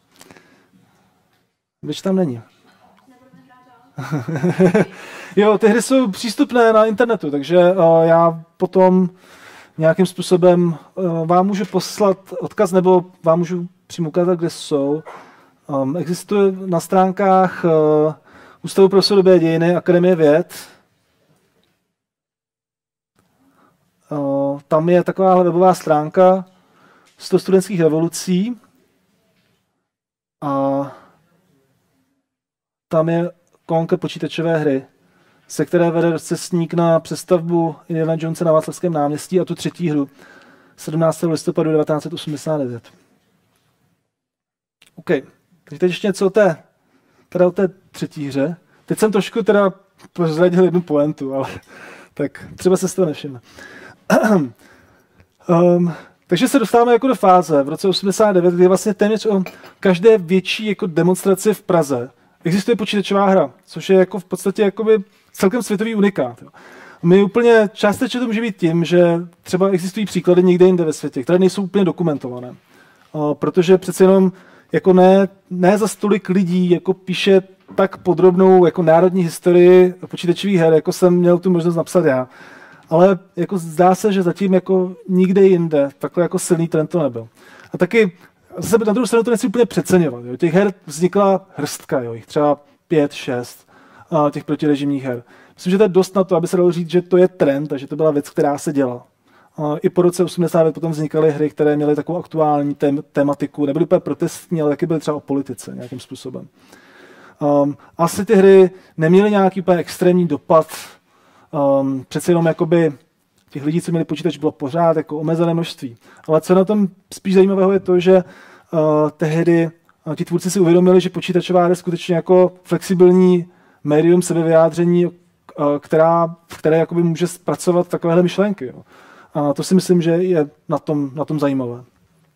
Bič tam není. Jo, ty hry jsou přístupné na internetu, takže já potom nějakým způsobem vám můžu poslat odkaz, nebo vám můžu přímo ukázat, kde jsou. Existuje na stránkách Ústavu pro soudobé dějiny Akademie věd. Tam je taková webová stránka 100 studentských revolucí. A tam je kolonka počítačové hry, se které vede cestník na přestavbu Indiana Jonese na Václavském náměstí a tu třetí hru 17. listopadu 1989. OK, takže teď ještě něco o té třetí hře. Teď jsem trošku prozradil jednu pointu, ale tak třeba se z toho nevšimne. Takže se dostáváme do fáze v roce 89, kdy vlastně téměř o každé větší demonstraci v Praze existuje počítačová hra, což je v podstatě celkem světový unikát. Jo. My úplně částečně to může být tím, že třeba existují příklady někde jinde ve světě, které nejsou úplně dokumentované. Protože přece jenom jako ne za tolik lidí jako píše tak podrobnou jako národní historii počítačových her, jako jsem měl tu možnost napsat já. Ale jako zdá se, že zatím jako nikde jinde takhle jako silný trend to nebyl. A taky zase na druhou stranu to nechci úplně přeceňovat. Jo. Těch her vznikla hrstka, jo, jich třeba 5, 6 těch protirežimních her. Myslím, že to je dost na to, aby se dalo říct, že to je trend a že to byla věc, která se děla. I po roce 89 potom vznikaly hry, které měly takovou aktuální tematiku, nebyly úplně protestní, ale taky byly třeba o politice nějakým způsobem. Asi ty hry neměly nějaký úplně extrémní dopad. Přece jenom jakoby těch lidí, co měli počítač, bylo pořád jako omezené množství. Ale co na tom spíš zajímavého je to, že tehdy ti tvůrci si uvědomili, že počítačová hra je skutečně jako flexibilní médium sebevyjádření, které jakoby může zpracovat takovéhle myšlenky. Jo. A to si myslím, že je na tom zajímavé.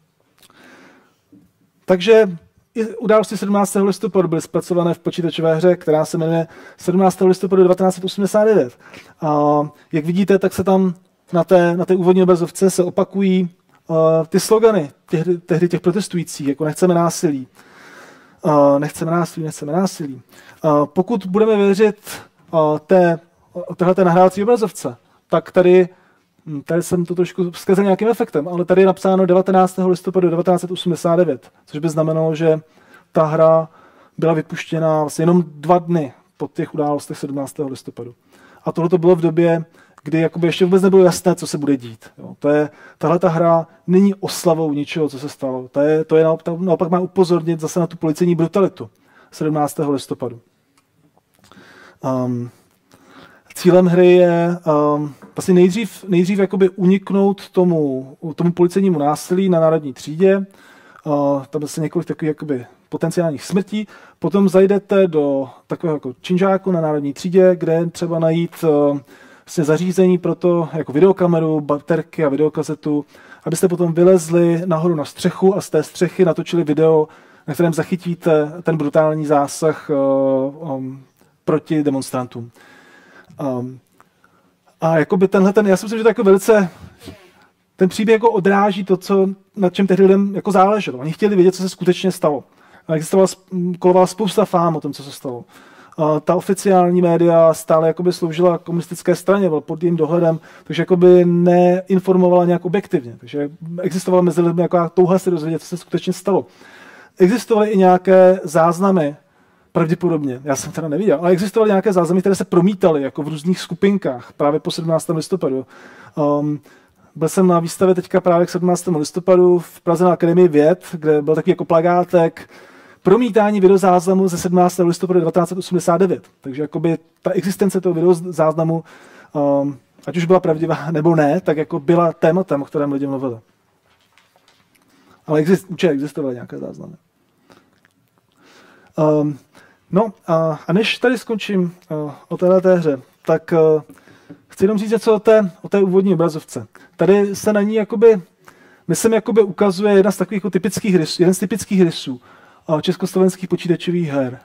Takže i události 17. listopadu byly zpracované v počítačové hře, která se jmenuje 17. listopadu 1989. A jak vidíte, tak se tam na té úvodní obrazovce se opakují ty slogany tehdy těch protestujících, jako nechceme násilí. Nechceme násilí. Pokud budeme věřit téhleté nahrávací obrazovce, tak tady jsem to trošku zkazil nějakým efektem, ale tady je napsáno 19. listopadu 1989, což by znamenalo, že ta hra byla vypuštěna vlastně jenom 2 dny po těch událostech 17. listopadu. A tohle to bylo v době, kdy jakoby ještě vůbec nebylo jasné, co se bude dít. Jo. Tahle ta hra není oslavou ničeho, co se stalo. To je naopak má upozornit zase na tu policejní brutalitu 17. listopadu. Cílem hry je vlastně nejdřív jakoby uniknout tomu policejnímu násilí na národní třídě. Tam je několik takových jakoby potenciálních smrtí. Potom zajdete do takového jako činžáku na národní třídě, kde je třeba najít vlastně zařízení pro to, jako videokameru, baterky a videokazetu, abyste potom vylezli nahoru na střechu a z té střechy natočili video, na kterém zachytíte ten brutální zásah proti demonstrantům. A jakoby já si myslím, že to jako velice ten příběh jako odráží to, nad čem tehdy lidem jako záleželo. Oni chtěli vědět, co se skutečně stalo. Kolovala spousta fám o tom, co se stalo. Ta oficiální média stále jakoby sloužila komunistické straně, byl pod jejím dohledem, takže jakoby neinformovala nějak objektivně. Takže existovala mezi lidmi jako touha se dozvědět, co se skutečně stalo. Existovaly i nějaké záznamy, pravděpodobně, já jsem teda neviděl, ale existovaly nějaké záznamy, které se promítaly jako v různých skupinkách právě po 17. listopadu. Byl jsem na výstavě teďka právě k 17. listopadu v Praze na Akademii věd, kde byl takový jako plakátek promítání videozáznamu ze 17. listopadu 1989. Takže jakoby ta existence toho videozáznamu, ať už byla pravdivá nebo ne, tak jako byla tématem, o kterém lidi mluvili. Ale určitě existovaly nějaké záznamy. No a než tady skončím o této hře, tak chci jenom říct něco o té úvodní obrazovce. Tady se na ní myslím, ukazuje jeden z typických rysů československých počítačových her.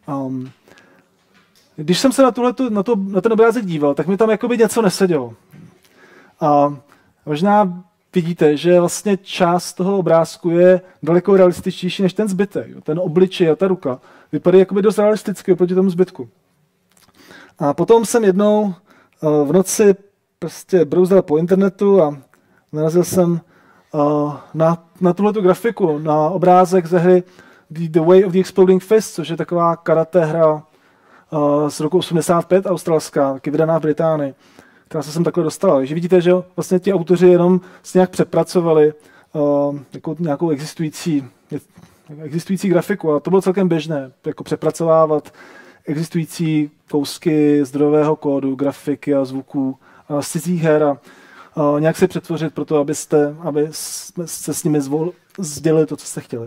Když jsem se na ten obrázek díval, tak mi tam něco nesedělo. A možná vidíte, že vlastně část toho obrázku je daleko realističtější než ten zbytek. Ten obličej a ta ruka vypadají dost realisticky oproti tomu zbytku. A potom jsem jednou v noci prostě brouzdal po internetu a narazil jsem na tuhletu grafiku, na obrázek ze hry The Way of the Exploding Fist, což je taková karate hra z roku 85 australská, taky vydaná v Británii, která se sem takhle dostala. Takže vidíte, že vlastně ti autoři jenom nějak přepracovali jako nějakou existující grafiku a to bylo celkem běžné, jako přepracovávat existující kousky zdrojového kódu, grafiky a zvuků z cizích her a nějak se přetvořit pro to, aby se s nimi sdělili to, co jste chtěli.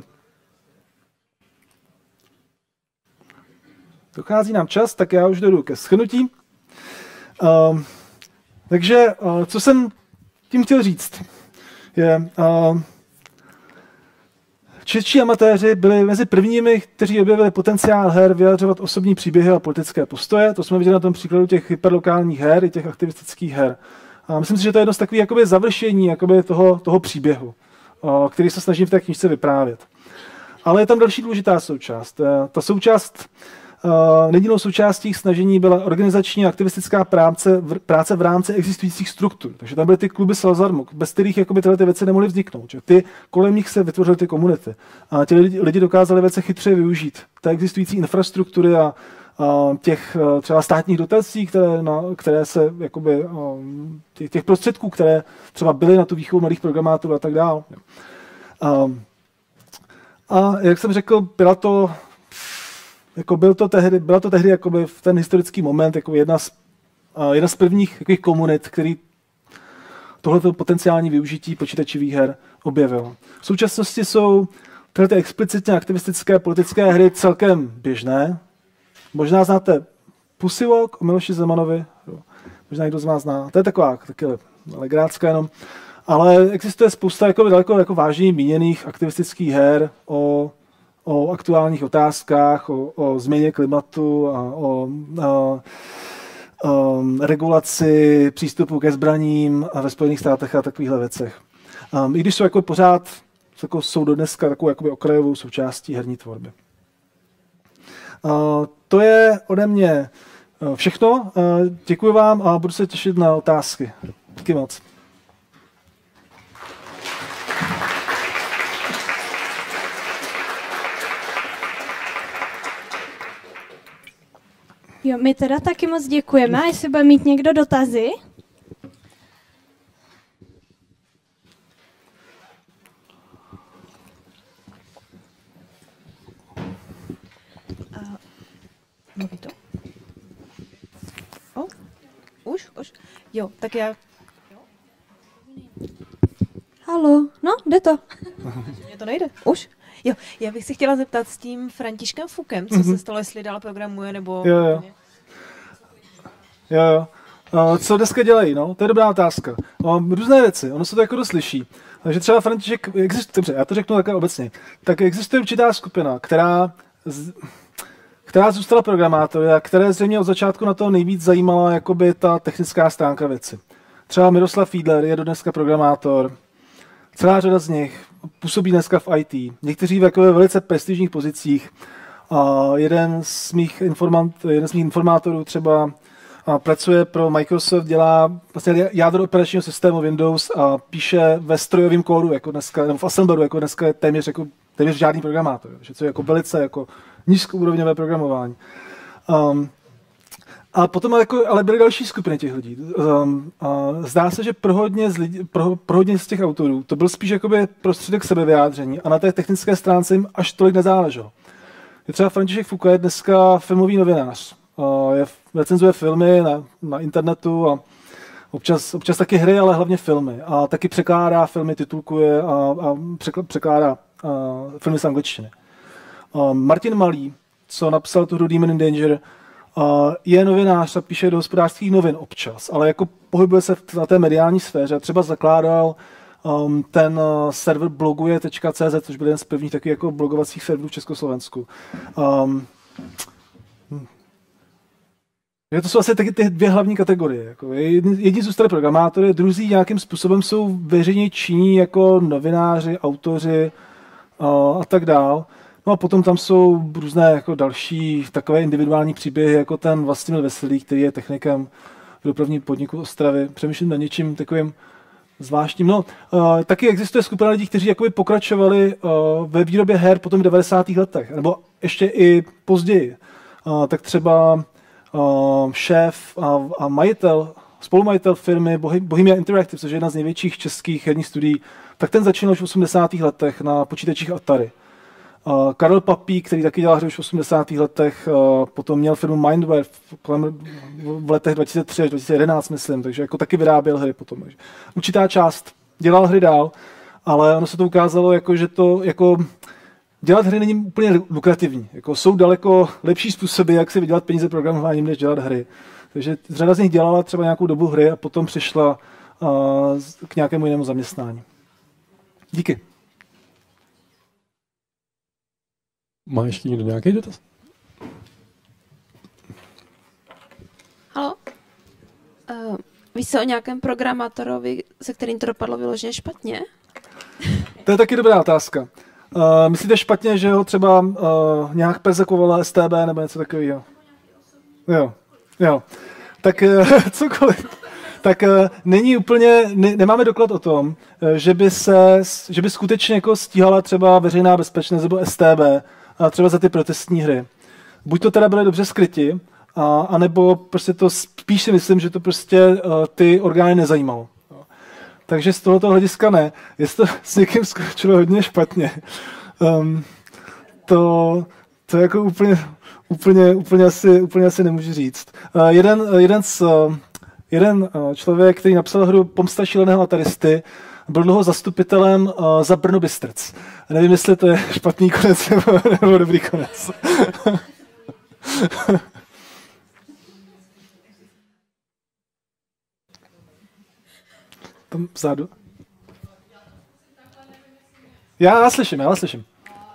Dochází nám čas, tak já už jdu ke shrnutí. Takže co jsem tím chtěl říct, je Čeští amatéři byli mezi prvními, kteří objevili potenciál her vyjadřovat osobní příběhy a politické postoje. To jsme viděli na tom příkladu těch hyperlokálních her i těch aktivistických her. A myslím si, že to je jedno z takových jakoby završení jakoby toho příběhu, který se snažím v té knížce vyprávět. Ale je tam další důležitá součást. Ta součást, nedílnou součástí snažení byla organizační a aktivistická práce v rámci existujících struktur. Takže tam byly ty kluby Salzarmuk, bez kterých jakoby tyhle ty věci nemohly vzniknout. Že? Ty kolem nich se vytvořily ty komunity. A ti lidi dokázali věci chytře využít. Té existující infrastruktury a těch třeba státních dotací, které se jakoby, těch prostředků, které třeba byly na tu výchovu mladých programátorů a tak dále. A jak jsem řekl, byla to tehdy jakoby v ten historický moment jako jedna z prvních takových komunit, který tohleto potenciální využití počítačových her objevil. V současnosti jsou tyhle explicitně aktivistické politické hry celkem běžné. Možná znáte Pussy Walk o Miloši Zemanovi, možná někdo z vás zná. To je taky legrácka jenom. Ale existuje spousta daleko vážně míněných aktivistických her o aktuálních otázkách, o změně klimatu a o regulaci přístupu ke zbraním a ve Spojených státech a takovýchhle věcech. I když jsou pořád jsou do dneska takovou okrajovou součástí herní tvorby. To je ode mě všechno. Děkuji vám a budu se těšit na otázky. Díky moc. Jo, my teda taky moc děkujeme. A jestli bude mít někdo dotazy? Mluví to? Už? Jo, tak já... Halo, no, jde to. Mně to nejde. Už? Jo, já bych si chtěla zeptat s tím Františkem Fukem, co se stalo, jestli dál programuje, nebo... Jo. Co dneska dělají, no? To je dobrá otázka. Různé věci, ono se to jako dost liší. Takže třeba František, dobře, já to řeknu takhle obecně, tak existuje určitá skupina, která zůstala programátory a které zřejmě od začátku na to nejvíc zajímala jakoby ta technická stránka věci. Třeba Miroslav Fiedler je dneska programátor, celá řada z nich působí dneska v IT. Někteří v velice prestižních pozicích. Jeden z mých informátorů třeba pracuje pro Microsoft, dělá vlastně jádro operačního systému Windows a píše ve strojovém kódu, jako dneska, nebo v Assembleru, jako dneska téměř žádný programátor. Takže to je velice nízkoúrovňové programování. A potom ale byly další skupiny těch lidí. Zdá se, že pro hodně z těch autorů to byl spíš prostředek sebevyjádření a na té technické stránce jim až tolik nezáleželo. Je třeba František Fuka je dneska filmový novinář. Recenzuje filmy na internetu a občas taky hry, ale hlavně filmy. A taky překládá filmy, titulkuje a překládá filmy z angličtiny. Martin Malý, co napsal tu hru Demon in Danger, je novinář a píše do Hospodářských novin občas, ale pohybuje se na té mediální sféře. Třeba zakládal ten server bloguje.cz, což byl jeden z prvních takových blogovacích serverů v Československu. To jsou asi taky ty dvě hlavní kategorie. Jedni zůstali programátory, druzí nějakým způsobem jsou veřejně činní jako novináři, autoři a tak dál. No a potom tam jsou různé další takové individuální příběhy, jako ten Vlastimil Veselý, který je technikem v dopravním podniku Ostravy. Přemýšlím na něčím takovým zvláštním. No, taky existuje skupina lidí, kteří pokračovali ve výrobě her potom v 90. letech, nebo ještě i později. Tak třeba šéf a spolumajitel firmy Bohemia Interactive, což je jedna z největších českých herních studií, tak ten začínal už v 80. letech na počítačích Atari. Karel Papík, který taky dělal hry už v 80. letech, potom měl firmu Mindware v letech 2003 až 2011, myslím, takže taky vyráběl hry potom. Takže určitá část dělal hry dál, ale ono se to ukázalo, že to dělat hry není úplně lukrativní. Jsou daleko lepší způsoby, jak si vydělat peníze programováním, než dělat hry. Takže řada z nich dělala třeba nějakou dobu hry a potom přišla k nějakému jinému zaměstnání. Díky. Má ještě někdo nějaký dotaz? Halo? Víš se o nějakém programátorovi, se kterým to dopadlo vyloženě špatně? To je taky dobrá otázka. Myslíte špatně, že ho třeba nějak persekovala STB nebo něco takového? Jo. Tak cokoliv. Tak není úplně, nemáme doklad o tom, že by skutečně jako stíhala třeba veřejná bezpečnost nebo STB a třeba za ty protestní hry. Buď to teda byly dobře skryti, anebo prostě to spíš si myslím, že to prostě ty orgány nezajímalo. Takže z tohoto hlediska ne. Jestli to s někým skončilo hodně špatně, to jako úplně asi nemůžu říct. Jeden člověk, který napsal hru Pomsta šíleného ataristy, byl dlouho zastupitelem za Brno Bystrc. Nevím, jestli to je špatný konec nebo dobrý konec. Tam vzadu. Já vás slyším.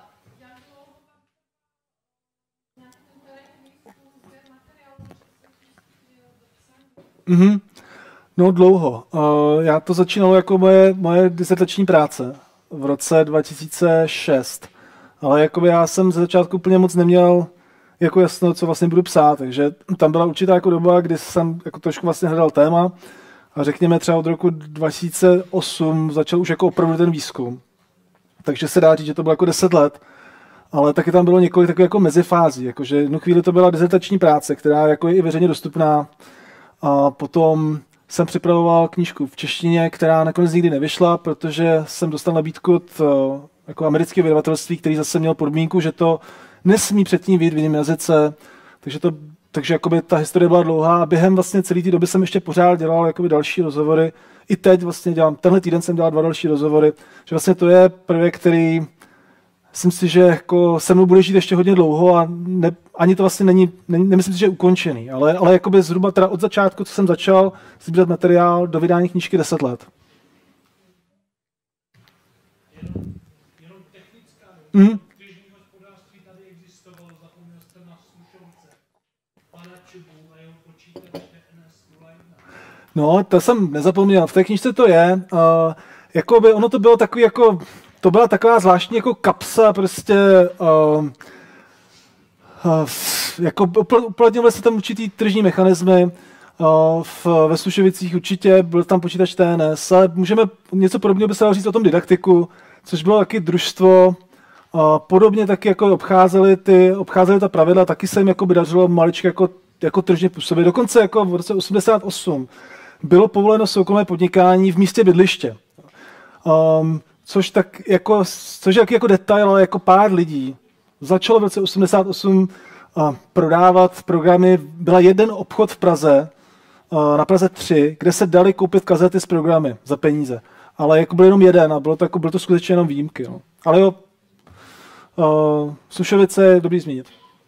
No dlouho. Já to začínalo jako moje disertační práce v roce 2006. Ale jakoby já jsem ze začátku úplně moc neměl jako jasno, co vlastně budu psát. Takže tam byla určitá jako doba, kdy jsem jako trošku vlastně hledal téma. A řekněme třeba od roku 2008 začal už jako opravdu ten výzkum. Takže se dá říct, že to bylo jako 10 let. Ale taky tam bylo několik takových jako mezifází. Jakože jednu chvíli to byla disertační práce, která jako je i veřejně dostupná. A potom jsem připravoval knížku v češtině, která nakonec nikdy nevyšla, protože jsem dostal nabídku od jako amerického vydavatelství, který zase měl podmínku, že to nesmí předtím vyjít v jiném jazyce. Takže jakoby ta historie byla dlouhá a během vlastně celé té doby jsem ještě pořád dělal jakoby další rozhovory. I teď vlastně tenhle týden jsem dělal 2 další rozhovory, že vlastně to je projekt, který myslím si, že jako se mnou bude žít ještě hodně dlouho a ani to vlastně nemyslím si, že je ukončený, ale jakoby zhruba teda od začátku, co jsem začal sbírat materiál do vydání knížky 10 let. Jenom technická tržní hospodářství tady existovalo, zapomněl jste na Slušovce, pana Čubu a jeho počítač NS01. No, to jsem nezapomněl, v té knížce to je, jakoby ono to bylo takový jako, to byla taková zvláštní jako kapsa, prostě jako uplatňovaly se tam určitý tržní mechanismy, ve Slušovicích určitě byl tam počítač TNS, ale můžeme něco podobného by se dalo říct o tom didaktiku, což bylo taky družstvo, podobně taky jako obcházeli ta pravidla, taky se jim jako by dařilo maličko jako tržně působit. Dokonce jako v roce 88 bylo povoleno soukromé podnikání v místě bydliště. Což je jako detail, ale jako pár lidí začalo v roce 88 prodávat programy. Byla jeden obchod v Praze, na Praze 3, kde se dali koupit kazety s programy za peníze. Ale jako byl jenom jeden a bylo to skutečně jenom výjimky. No. Ale jo, Slušovice je dobrý zmínit.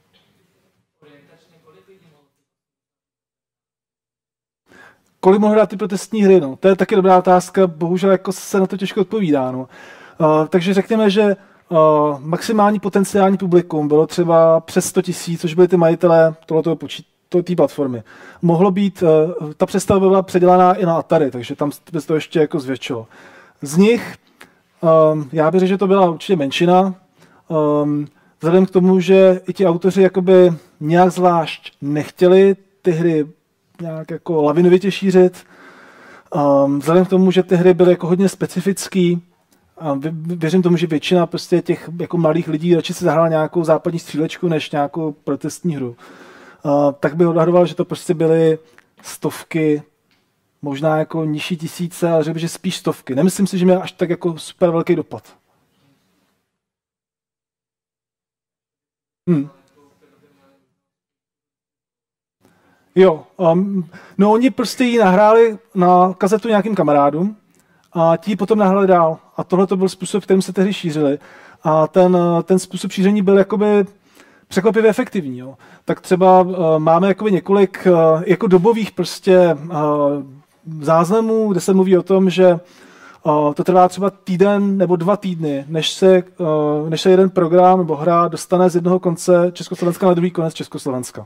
Kolik mohou hrát ty protestní hry? No? To je taky dobrá otázka, bohužel jako se na to těžko odpovídá. No. Takže řekněme, že maximální potenciální publikum bylo třeba přes 100 000, což byli ty majitelé té platformy. Mohlo být, ta představa byla předělaná i na Atari, takže tam by to ještě jako zvětšilo. Z nich, já bych řekl, že to byla určitě menšina, vzhledem k tomu, že i ti autoři jakoby nějak zvlášť nechtěli ty hry nějak jako lavinovitě šířit. Vzhledem k tomu, že ty hry byly jako hodně specifický, věřím tomu, že většina prostě těch jako mladých lidí radši si zahrála nějakou západní střílečku, než nějakou protestní hru. Tak bych odhadoval, že to prostě byly stovky, možná jako nižší tisíce, ale řekl bych, že spíš stovky. Nemyslím si, že měl až tak jako super velký dopad. Jo, no oni prostě ji nahráli na kazetu nějakým kamarádům a ti potom nahráli dál. A tohle to byl způsob, kterým se tehdy šířili. A ten způsob šíření byl jakoby překvapivě efektivní. Jo. Tak třeba máme jakoby několik jako dobových prostě záznamů, kde se mluví o tom, že to trvá třeba týden nebo 2 týdny, než se jeden program nebo hra dostane z jednoho konce Československa na druhý konec Československa.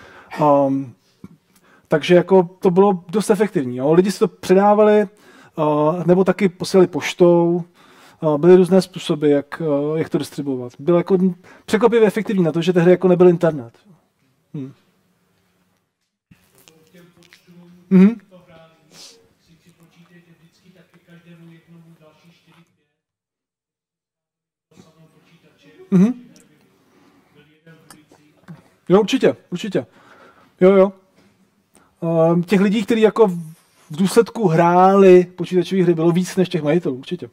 Takže jako to bylo dost efektivní. Jo. Lidi si to předávali, nebo taky posílali poštou. Byly různé způsoby, jak to distribuovat. Bylo jako překvapivě efektivní na to, že tehdy jako nebyl internet. Jo, určitě. Jo. Těch lidí, kteří jako v důsledku hráli počítačové hry, bylo víc než těch majitelů, určitě.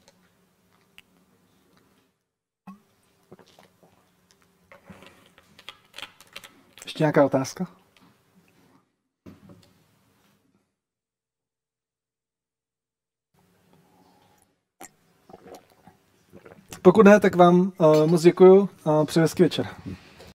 Ještě nějaká otázka? Pokud ne, tak vám moc děkuju a přeji hezký večer.